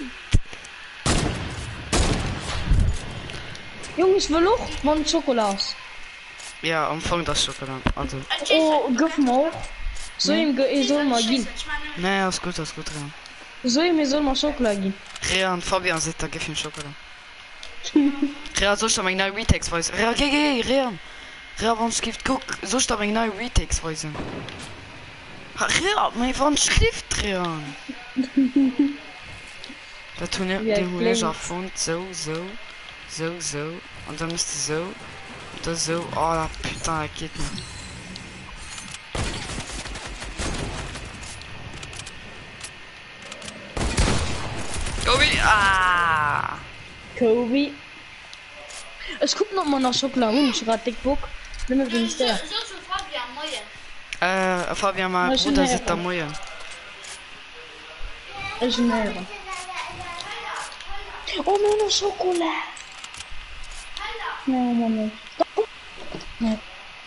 Junge, ich will auch von Schokolade. Ja, Anfang das Schokolade. Also. Oh, gib mal. So ihm soll mal gehen. Nee, alles gut, Rian. So ihm soll mal Schokolade gehen. Rian, Fabian sieht da, gib ihm Schokolade. Rian, so stammt mein neuer Retext weiß. Rian, geh, Rian. Rian, wann schrift, guck, so stammt mein neuer Retext weiß. Rian, mein wann schrift, Rian. Da tun wir den Hulager von so. Und dann müsste so. Und dann so. Oh, putain, das geht nicht. Kobe! Ah! Kobe. Ich guck noch mal nach Schokolade. Ich hab grad dick Bock. Nimm mir den der. Fabian, mein Bruder sitzt da moje. Ich nähere. Oh, meine Schokolade. Ja, Moment. Ja.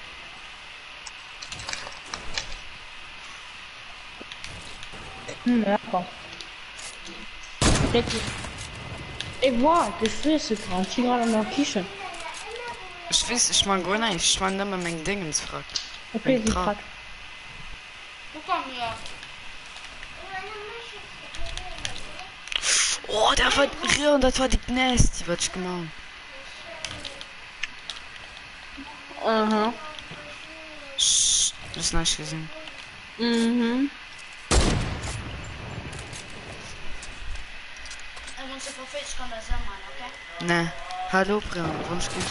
Lecker. Ey, wow, das frisst du gerade. Ich bin gerade an der Küche. Ich weiß, ich mein gar nicht. Ich mein immer mein Dingens fragt. Okay, sie fragt. Oh, der war Rian, das war die Gnest, die wird ich gemacht. Aha. Das ist nicht gesehen. Mhm. Ne. Hallo, Rian, wunsch geht's.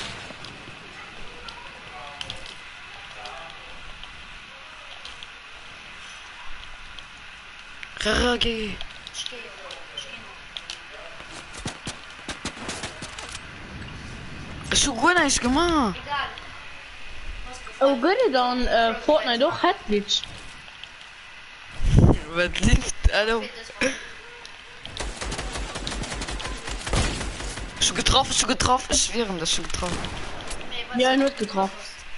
Rara, geh. Ich hab gar nichts gemacht. Oh, gut, dann Fortnite doch hat nichts. Was liegt? Hallo. Schon getroffen. Ich schwöre, das schon getroffen. Ja, nicht getroffen.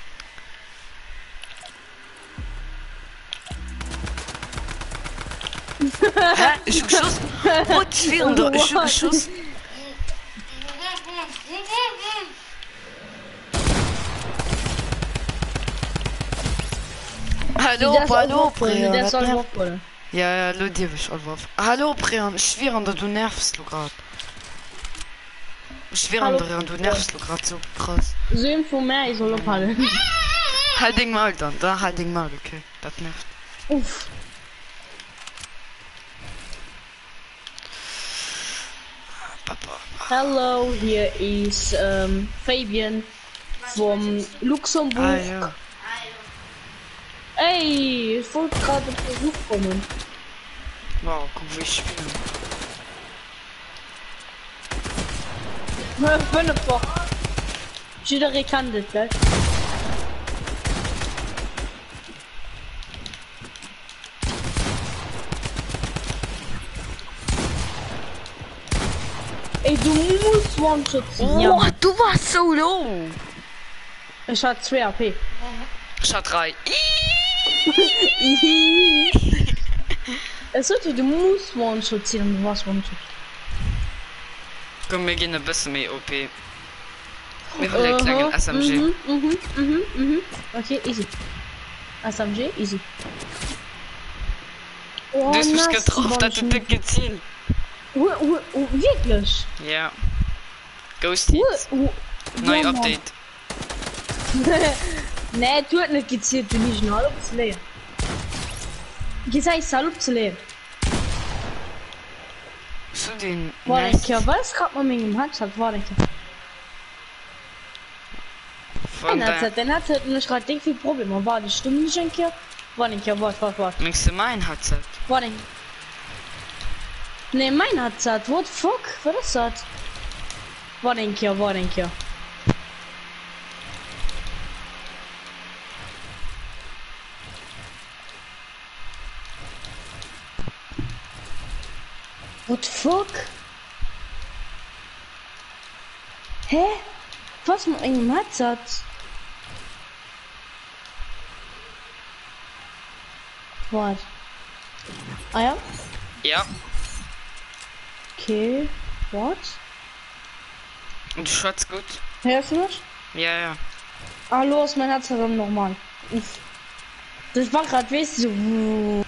Hä? Ich hab geschossen. Oh, ich schwöre, ich hab geschossen. Hallo, Brian. Der soll hochholen. Ja, lo dir ich auf. Hallo, Brian, ich schwöre, du nervst du grad. Ich schwöre, Brian, du nervst du grad so krass. So Info mehr, ich soll aufhalten. Halt Ding mal dann, da halt Ding mal, okay. Das nervt. Uff. Papa. Hello, hier ist Fabian vom Luxemburg. Ah, ja. Ey, ich wollte gerade Besuch kommen. Wow, guck wie ich spiele. Ich bin einfach. Jeder rekandet, gell? Ey, du musst One-Shot ziehen. Oh, du warst so low. Ich hatte 2 AP. Ich hatte 3. Es sollte, du musst One-Shot ziehen und du warst One-Shot. Komm, wir gehen ein bisschen mehr OP. Wir wollen einen kleinen SMG. Okay, easy. SMG, easy. Oh, Du hast mich nice, getroffen, das hat dich gezielt. Wirklich? Ja. Ghost Hits. Neues Update. Nee, du hat nicht gezielt, du nicht noch zu leer. Gesagt, Salut zu leer. So den. War Nest ich ja, was gerade mal mit dem Headset, war ich ja. von der. Den Headset nicht gerade dick viel Probleme. War die Stimme nicht ein Kerl? War ich ja, warte. Meinst du mein Headset? War ich. Nee, mein Headset, what the fuck? Was ist das? War ich ja. What the fuck? Hä? Was mit einem Headset? Was? Ah ja? Ja. Okay. What? Und du schaut's gut? Hörst du mich? Ja. Ah, los, mein Headset dann nochmal. Das war gerade, weißt du,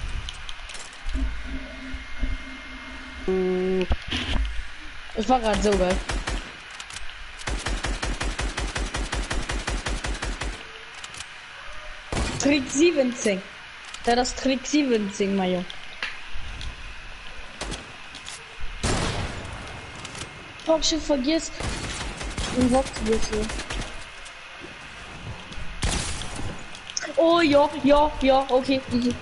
das war gerade so geil. Trick 17. Das ist Trick 17, mein Junge. Fuck, ich vergiss. Und was du bist du? Oh ja, okay. Mhm.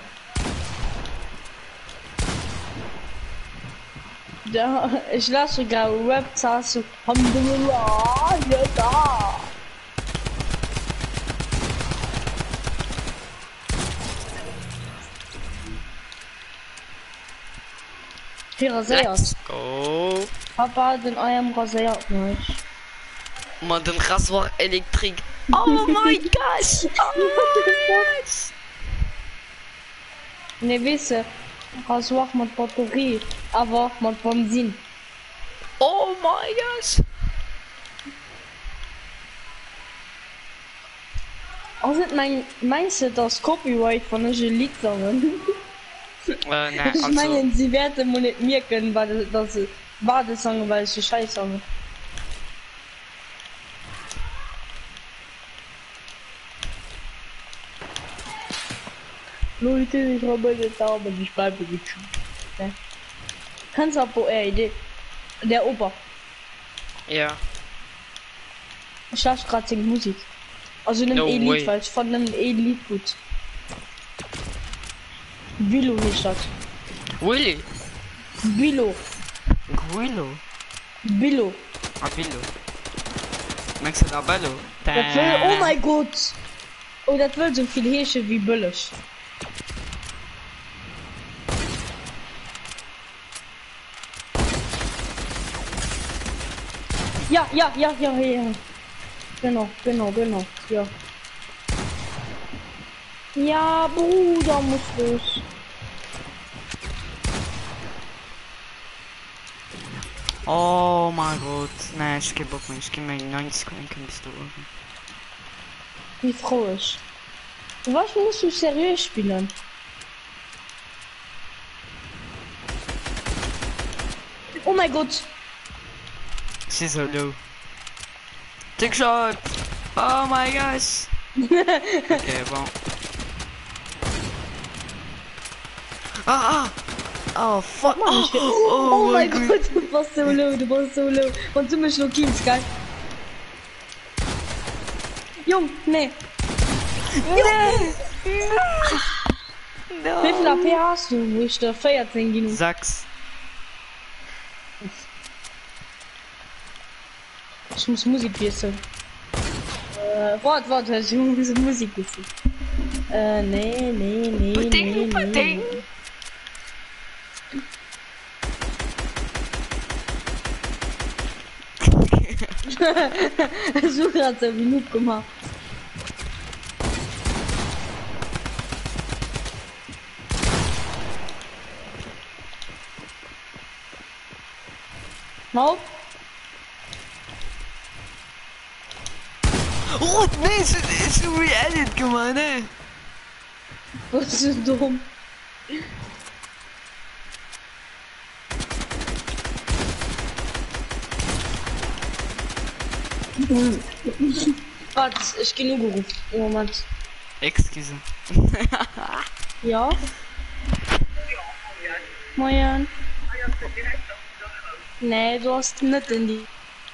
Da, ich lasse sogar Rap-Tasse. Alhamdulillah, ja da. Hier rasiert. Let's go. Papa, den Eier rasiert nicht. Man, den Raswar Elektrik. Oh mein Gott. Ne, wisse, Rasoir mit Batterie, aber mit Benzin. Oh mein Gott. Also meinst du das Copyright von der Lied sagen? Ne, Ich meine, also. sie werden nicht mir können, weil das war das sagen, weil sie scheiße sagen. Leute, ich habe eine Taube, ich bleibe geschützt. Ne? Kannst du aber Idee. Der Opa. Ja. Ich lasse gerade singen Musik. Also nimm No Lied, way. weil ich fand den Lied gut. Bilo nicht das. Willy. Bilo. Guillo. Abillo. Meinst du da Bello? Das will, oh mein Gott. Oh, das will so viel Hirsche wie Böllisch. Ja. Genau, ja. Ja, Bruder, muss los. Oh mein Gott. Nein, ich geb Bock mehr. Ich geh mir 90 Sekunden bis du oben. Wie froh ich. Was musst du seriös spielen? Oh mein Gott. She's so low. Take shot. Oh my gosh. Okay, bon. Oh fuck. Oh mein Gott, du warst so low, Und du mich noch Kills, geil. Jung, nee. No. Wie viel AP hast du? Wo ich da 14 genug. Sachs. Ich muss Musik wissen. Warte, ich muss Musik wissen. Nee. Pudding. So grad so genug gemacht. Nope. Oh, nee, ist so re-edit gemacht, ne? Was ist dumm? Warte, ich genug gerufen. Im Moment. Excuse. Ja? Moin. Nee, du hast nicht in die.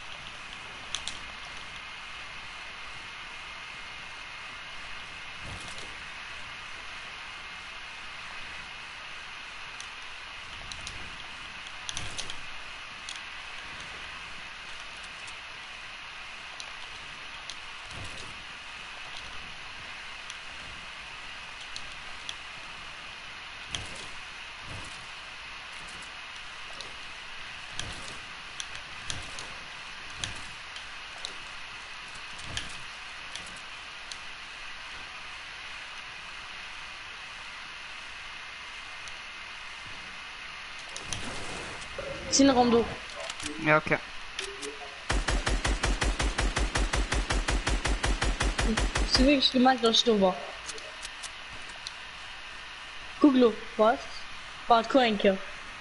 Zieh den Raum durch. Ja, okay. Hast du wirklich gemeint, dass du war? Guck, lo, was? Warte, Koenke.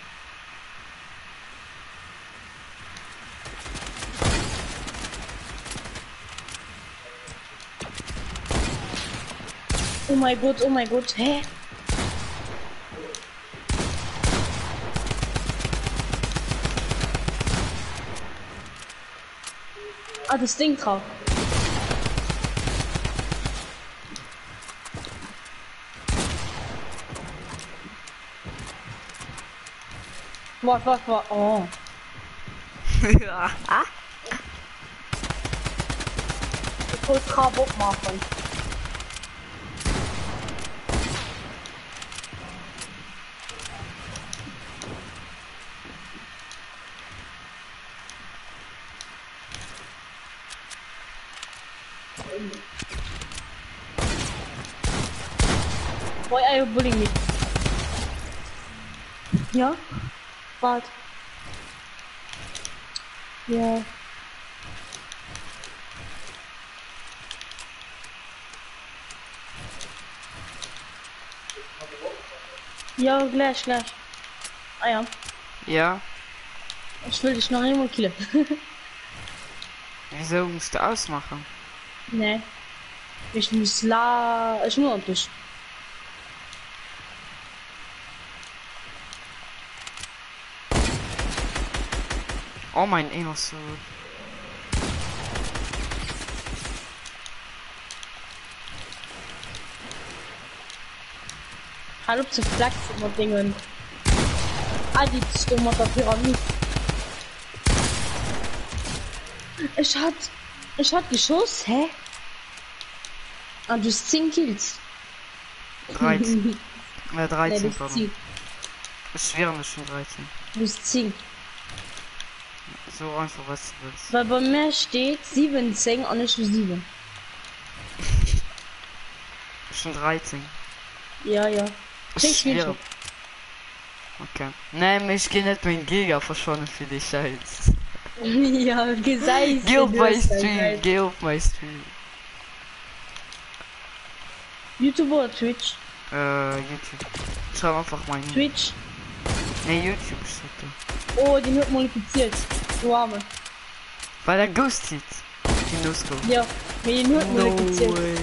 Oh mein Gott, hä? Ah, das Ding drauf. Warte. Oh. Ich wollte kaputt machen. Boy, are you bullying me? Ja? Warte. Ja. Ja, gleich. Ah ja. Ja. Ich will dich noch einmal killen. Wieso musst du ausmachen? Nee. Ich muss ordentlich. Oh mein Aim so. Hallo zu Flachs immer Dingen. Ah, die Stimme der Pyramide. Ich hat Geschoss, hä? Ah, du hast 10 Kills. 13. Nee, 13, du hast pardon. 10. Es wären schon 13. Du hast 10. So einfach, was du willst. Weil bei mir steht 17 und ich 7. Schon 13. Ja. Es Spiel wäre. Okay. Nein, ich gehe nicht mein Giga verschonen für die Scheiß. Ja, gesagt. Geh auf mein Stream, geh auf mein Stream. YouTube oder Twitch? YouTube. Schreib einfach mein. Twitch. Ne, YouTube steht da. Oh, die wird modifiziert. Du Arme. Weil der Ghost sieht. Die Nusko. Ja, mit den Hütten No modifiziert. way.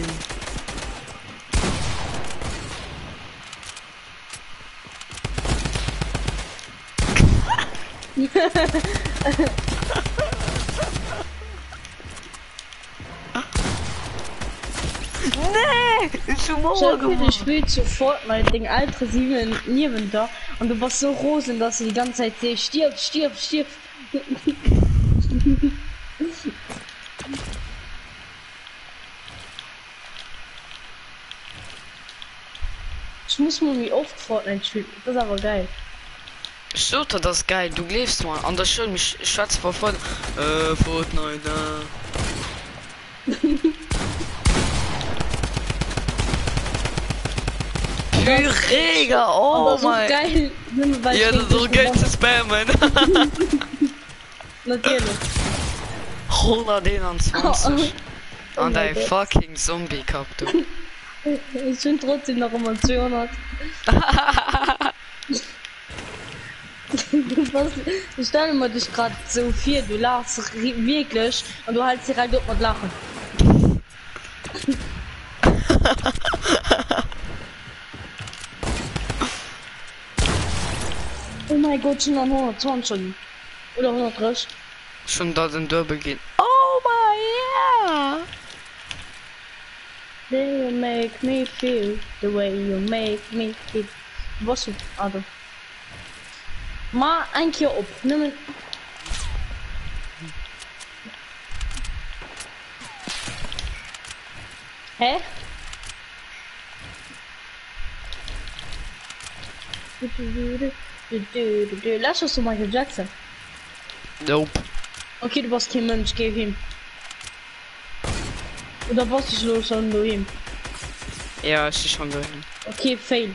Nee! Ist schon morgen. Ich spiele zu Fortnite den alten 7 neben da und du warst so rosen, dass du die ganze Zeit siehst, stirb. Ich muss mal wie oft Fortnite spielen, das ist aber geil. Stotter, das ist geil, du lebst mal. An der Schule mich Schatz von Fortnite. Pyrega, oh Aber so mein. geil, weil Ja, ich das ist so den geil gewonnen zu spammen. hab. Natürlich. 121. Oh An mein dein Gott. fucking Zombie gehabt, du. Ich bin trotzdem noch immer 200. Ich stelle mir dich gerade so viel, du lachst wirklich und du hältst dich halt dort mit Lachen. Oh mein Gott, schon an 120. Oder 130. Schon da den Double gehen. Oh my yeah! They will make me feel the way you make me feel. Was du? Also. Mal ein keer op. Nimm. Hä? Lass uns doch Michael Jackson. Nope. Okay, du warst kein Mensch, geh ihm. Oder was ist los an du ihm? Ja, ich bin schon dahin. Okay, fail.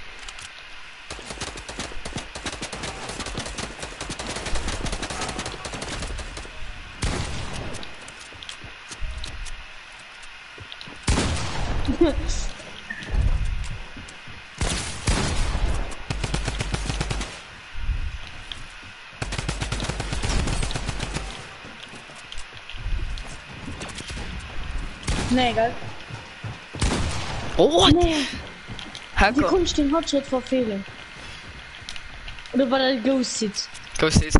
Nee, egal. Oh, Nee, wie Hacker. konnte ich den Hotshot verfehlen? Oder war der Ghost Hit? Ghost ist.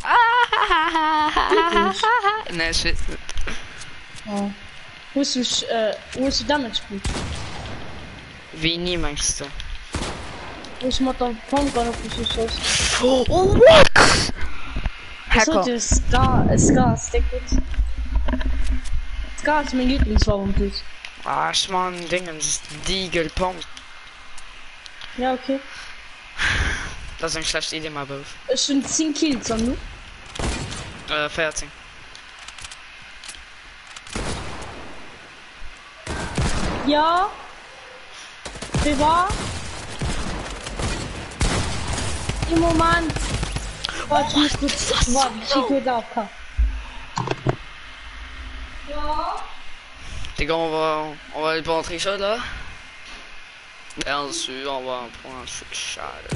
Nee, shit. Oh. Wo ist du Damage gut? Wie nie meinst du? Wo ist mit der Pumpgun auf die Schuss? Oh, what? So, Hacker. der Scar, Stick gut. Scar ist mein Lieblingswaffen, plus. Ah, ich mein Dingens, Deagle Pump. Ja, okay. Das ist eine schlechte Idee, mal auf. Es sind 10 Kills an du. 14. Ja. Wer war? Im Moment. Warte, ich muss kurz. Warte, ich krieg wieder AFK. Ja. Digga, on va aller pas entrer ça là. Bien sûr, on va prendre un truc schade.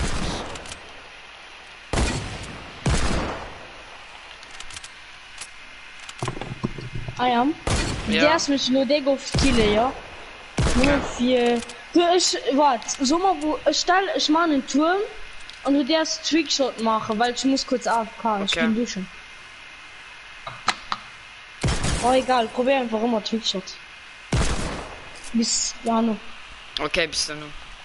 I am. Ja. Der ist mich nur der auf Kille, ja. Nur für. Du, ich, warte, so mal, wo, ich mach einen Turm und du darfst Trickshot machen, weil ich muss kurz AFK, ich Okay. bin duschen. Oh, egal, probier einfach immer Trickshot. Bis, ja, noch. Okay, bis dann.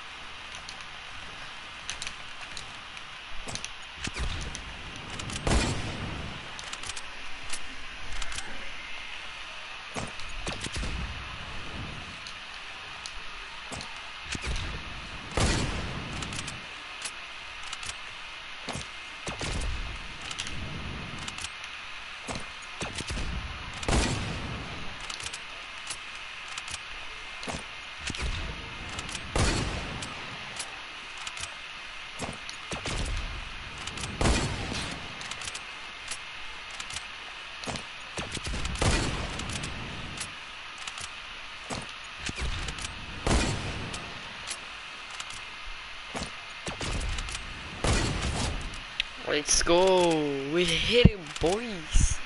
Let's go. We hit it, boys.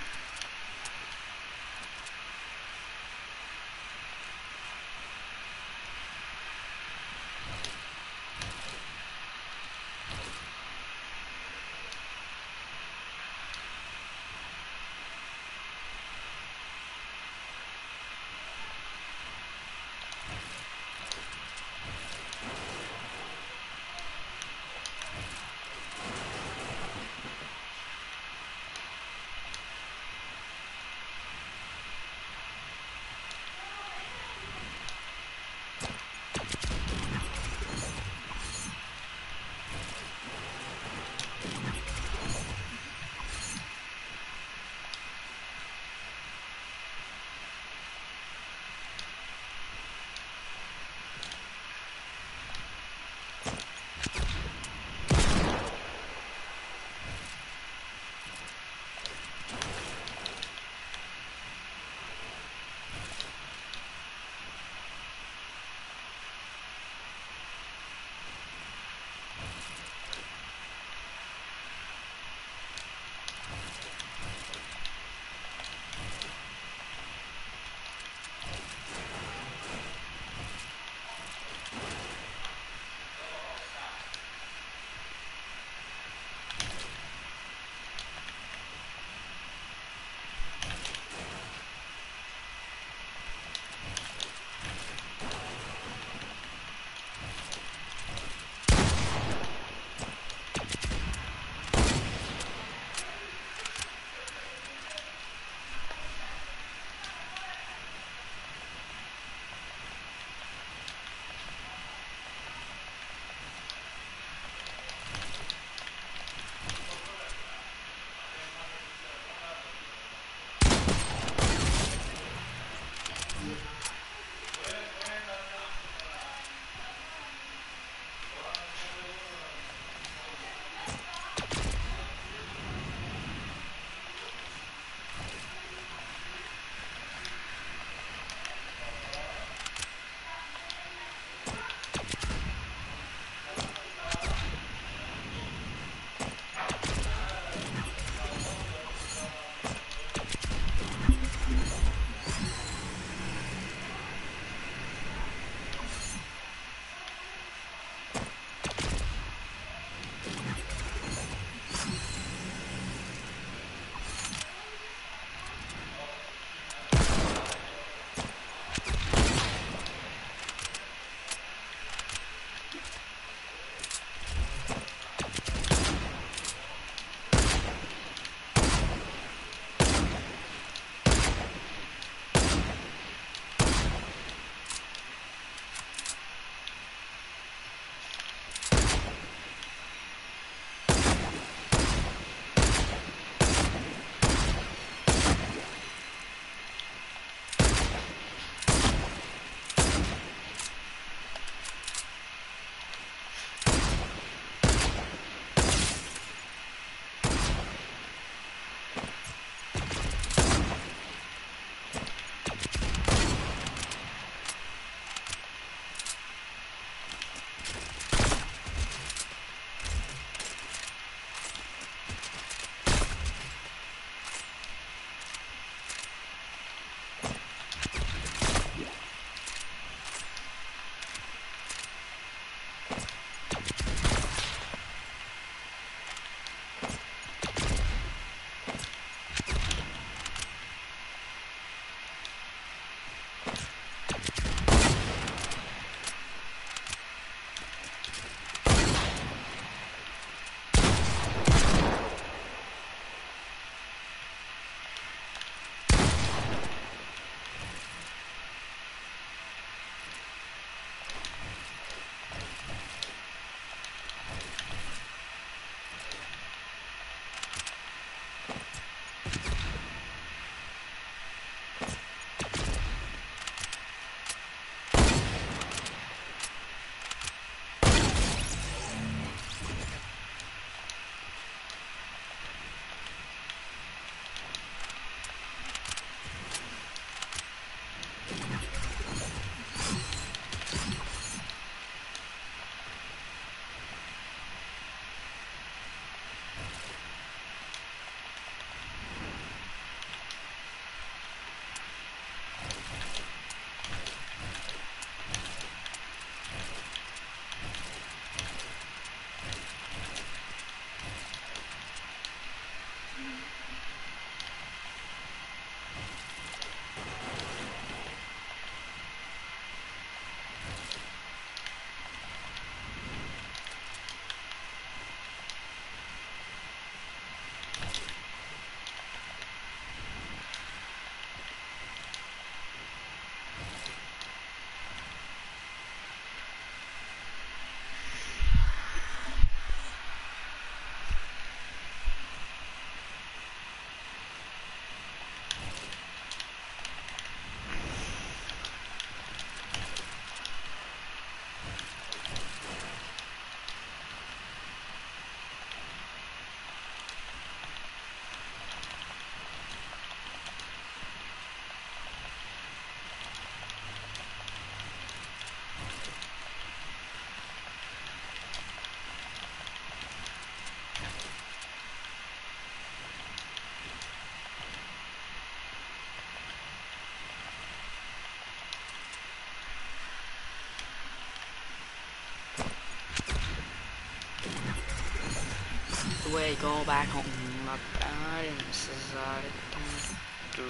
way, go back home. My parents decided to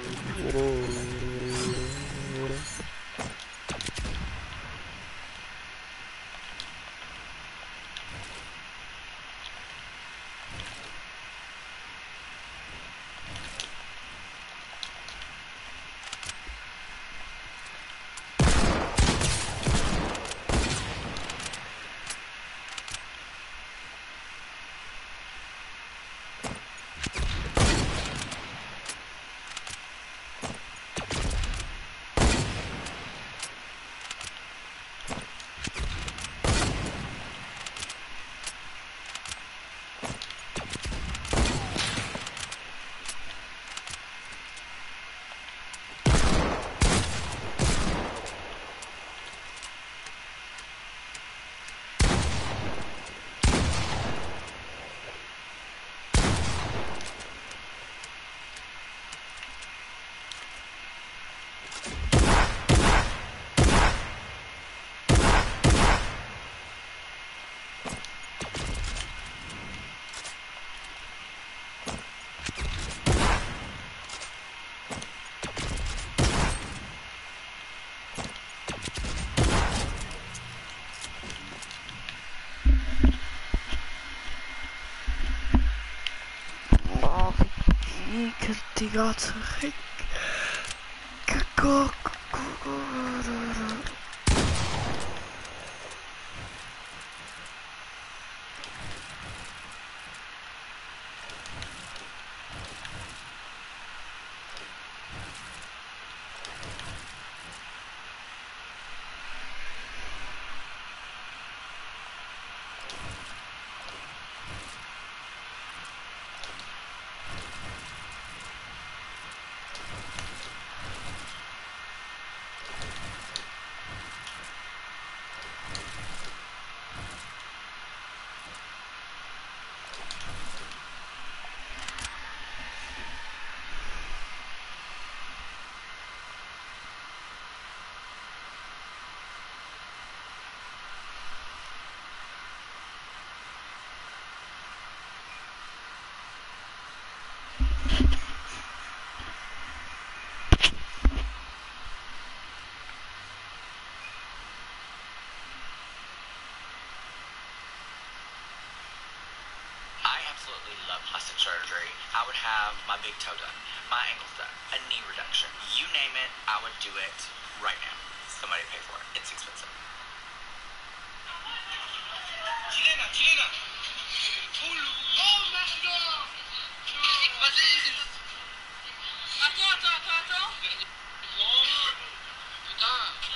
die ganze Rick. Absolutely love plastic surgery. I would have my big toe done, my ankles done, a knee reduction. You name it, I would do it right now. Somebody pay for it. It's expensive. Chilena, chilena. Oh, Master! Vas-y. Attends. Oh, putain.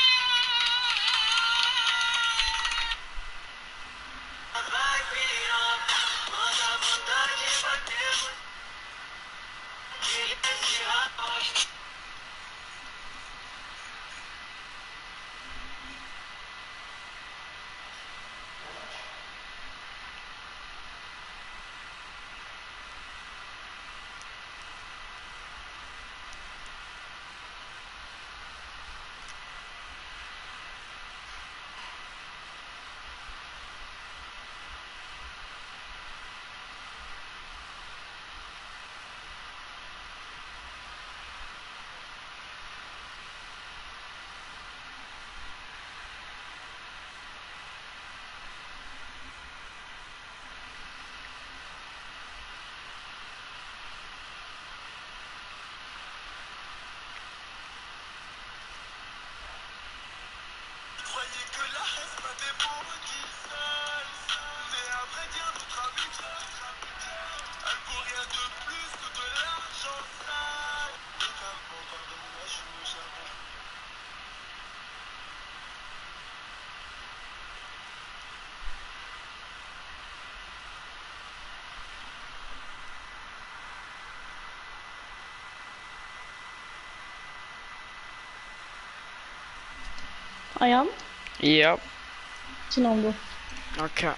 Ah ja? Yep. Zinando. Okay.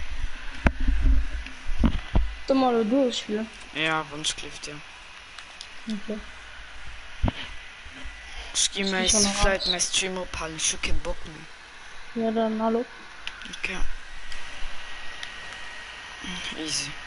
To malo doorspelen. Ja, want sklift ja. Okay. Ski Is mij er nog fluit wat? mijn stream ophalen, zoek je bok mee. Ja, dan hallo. Oké. Easy.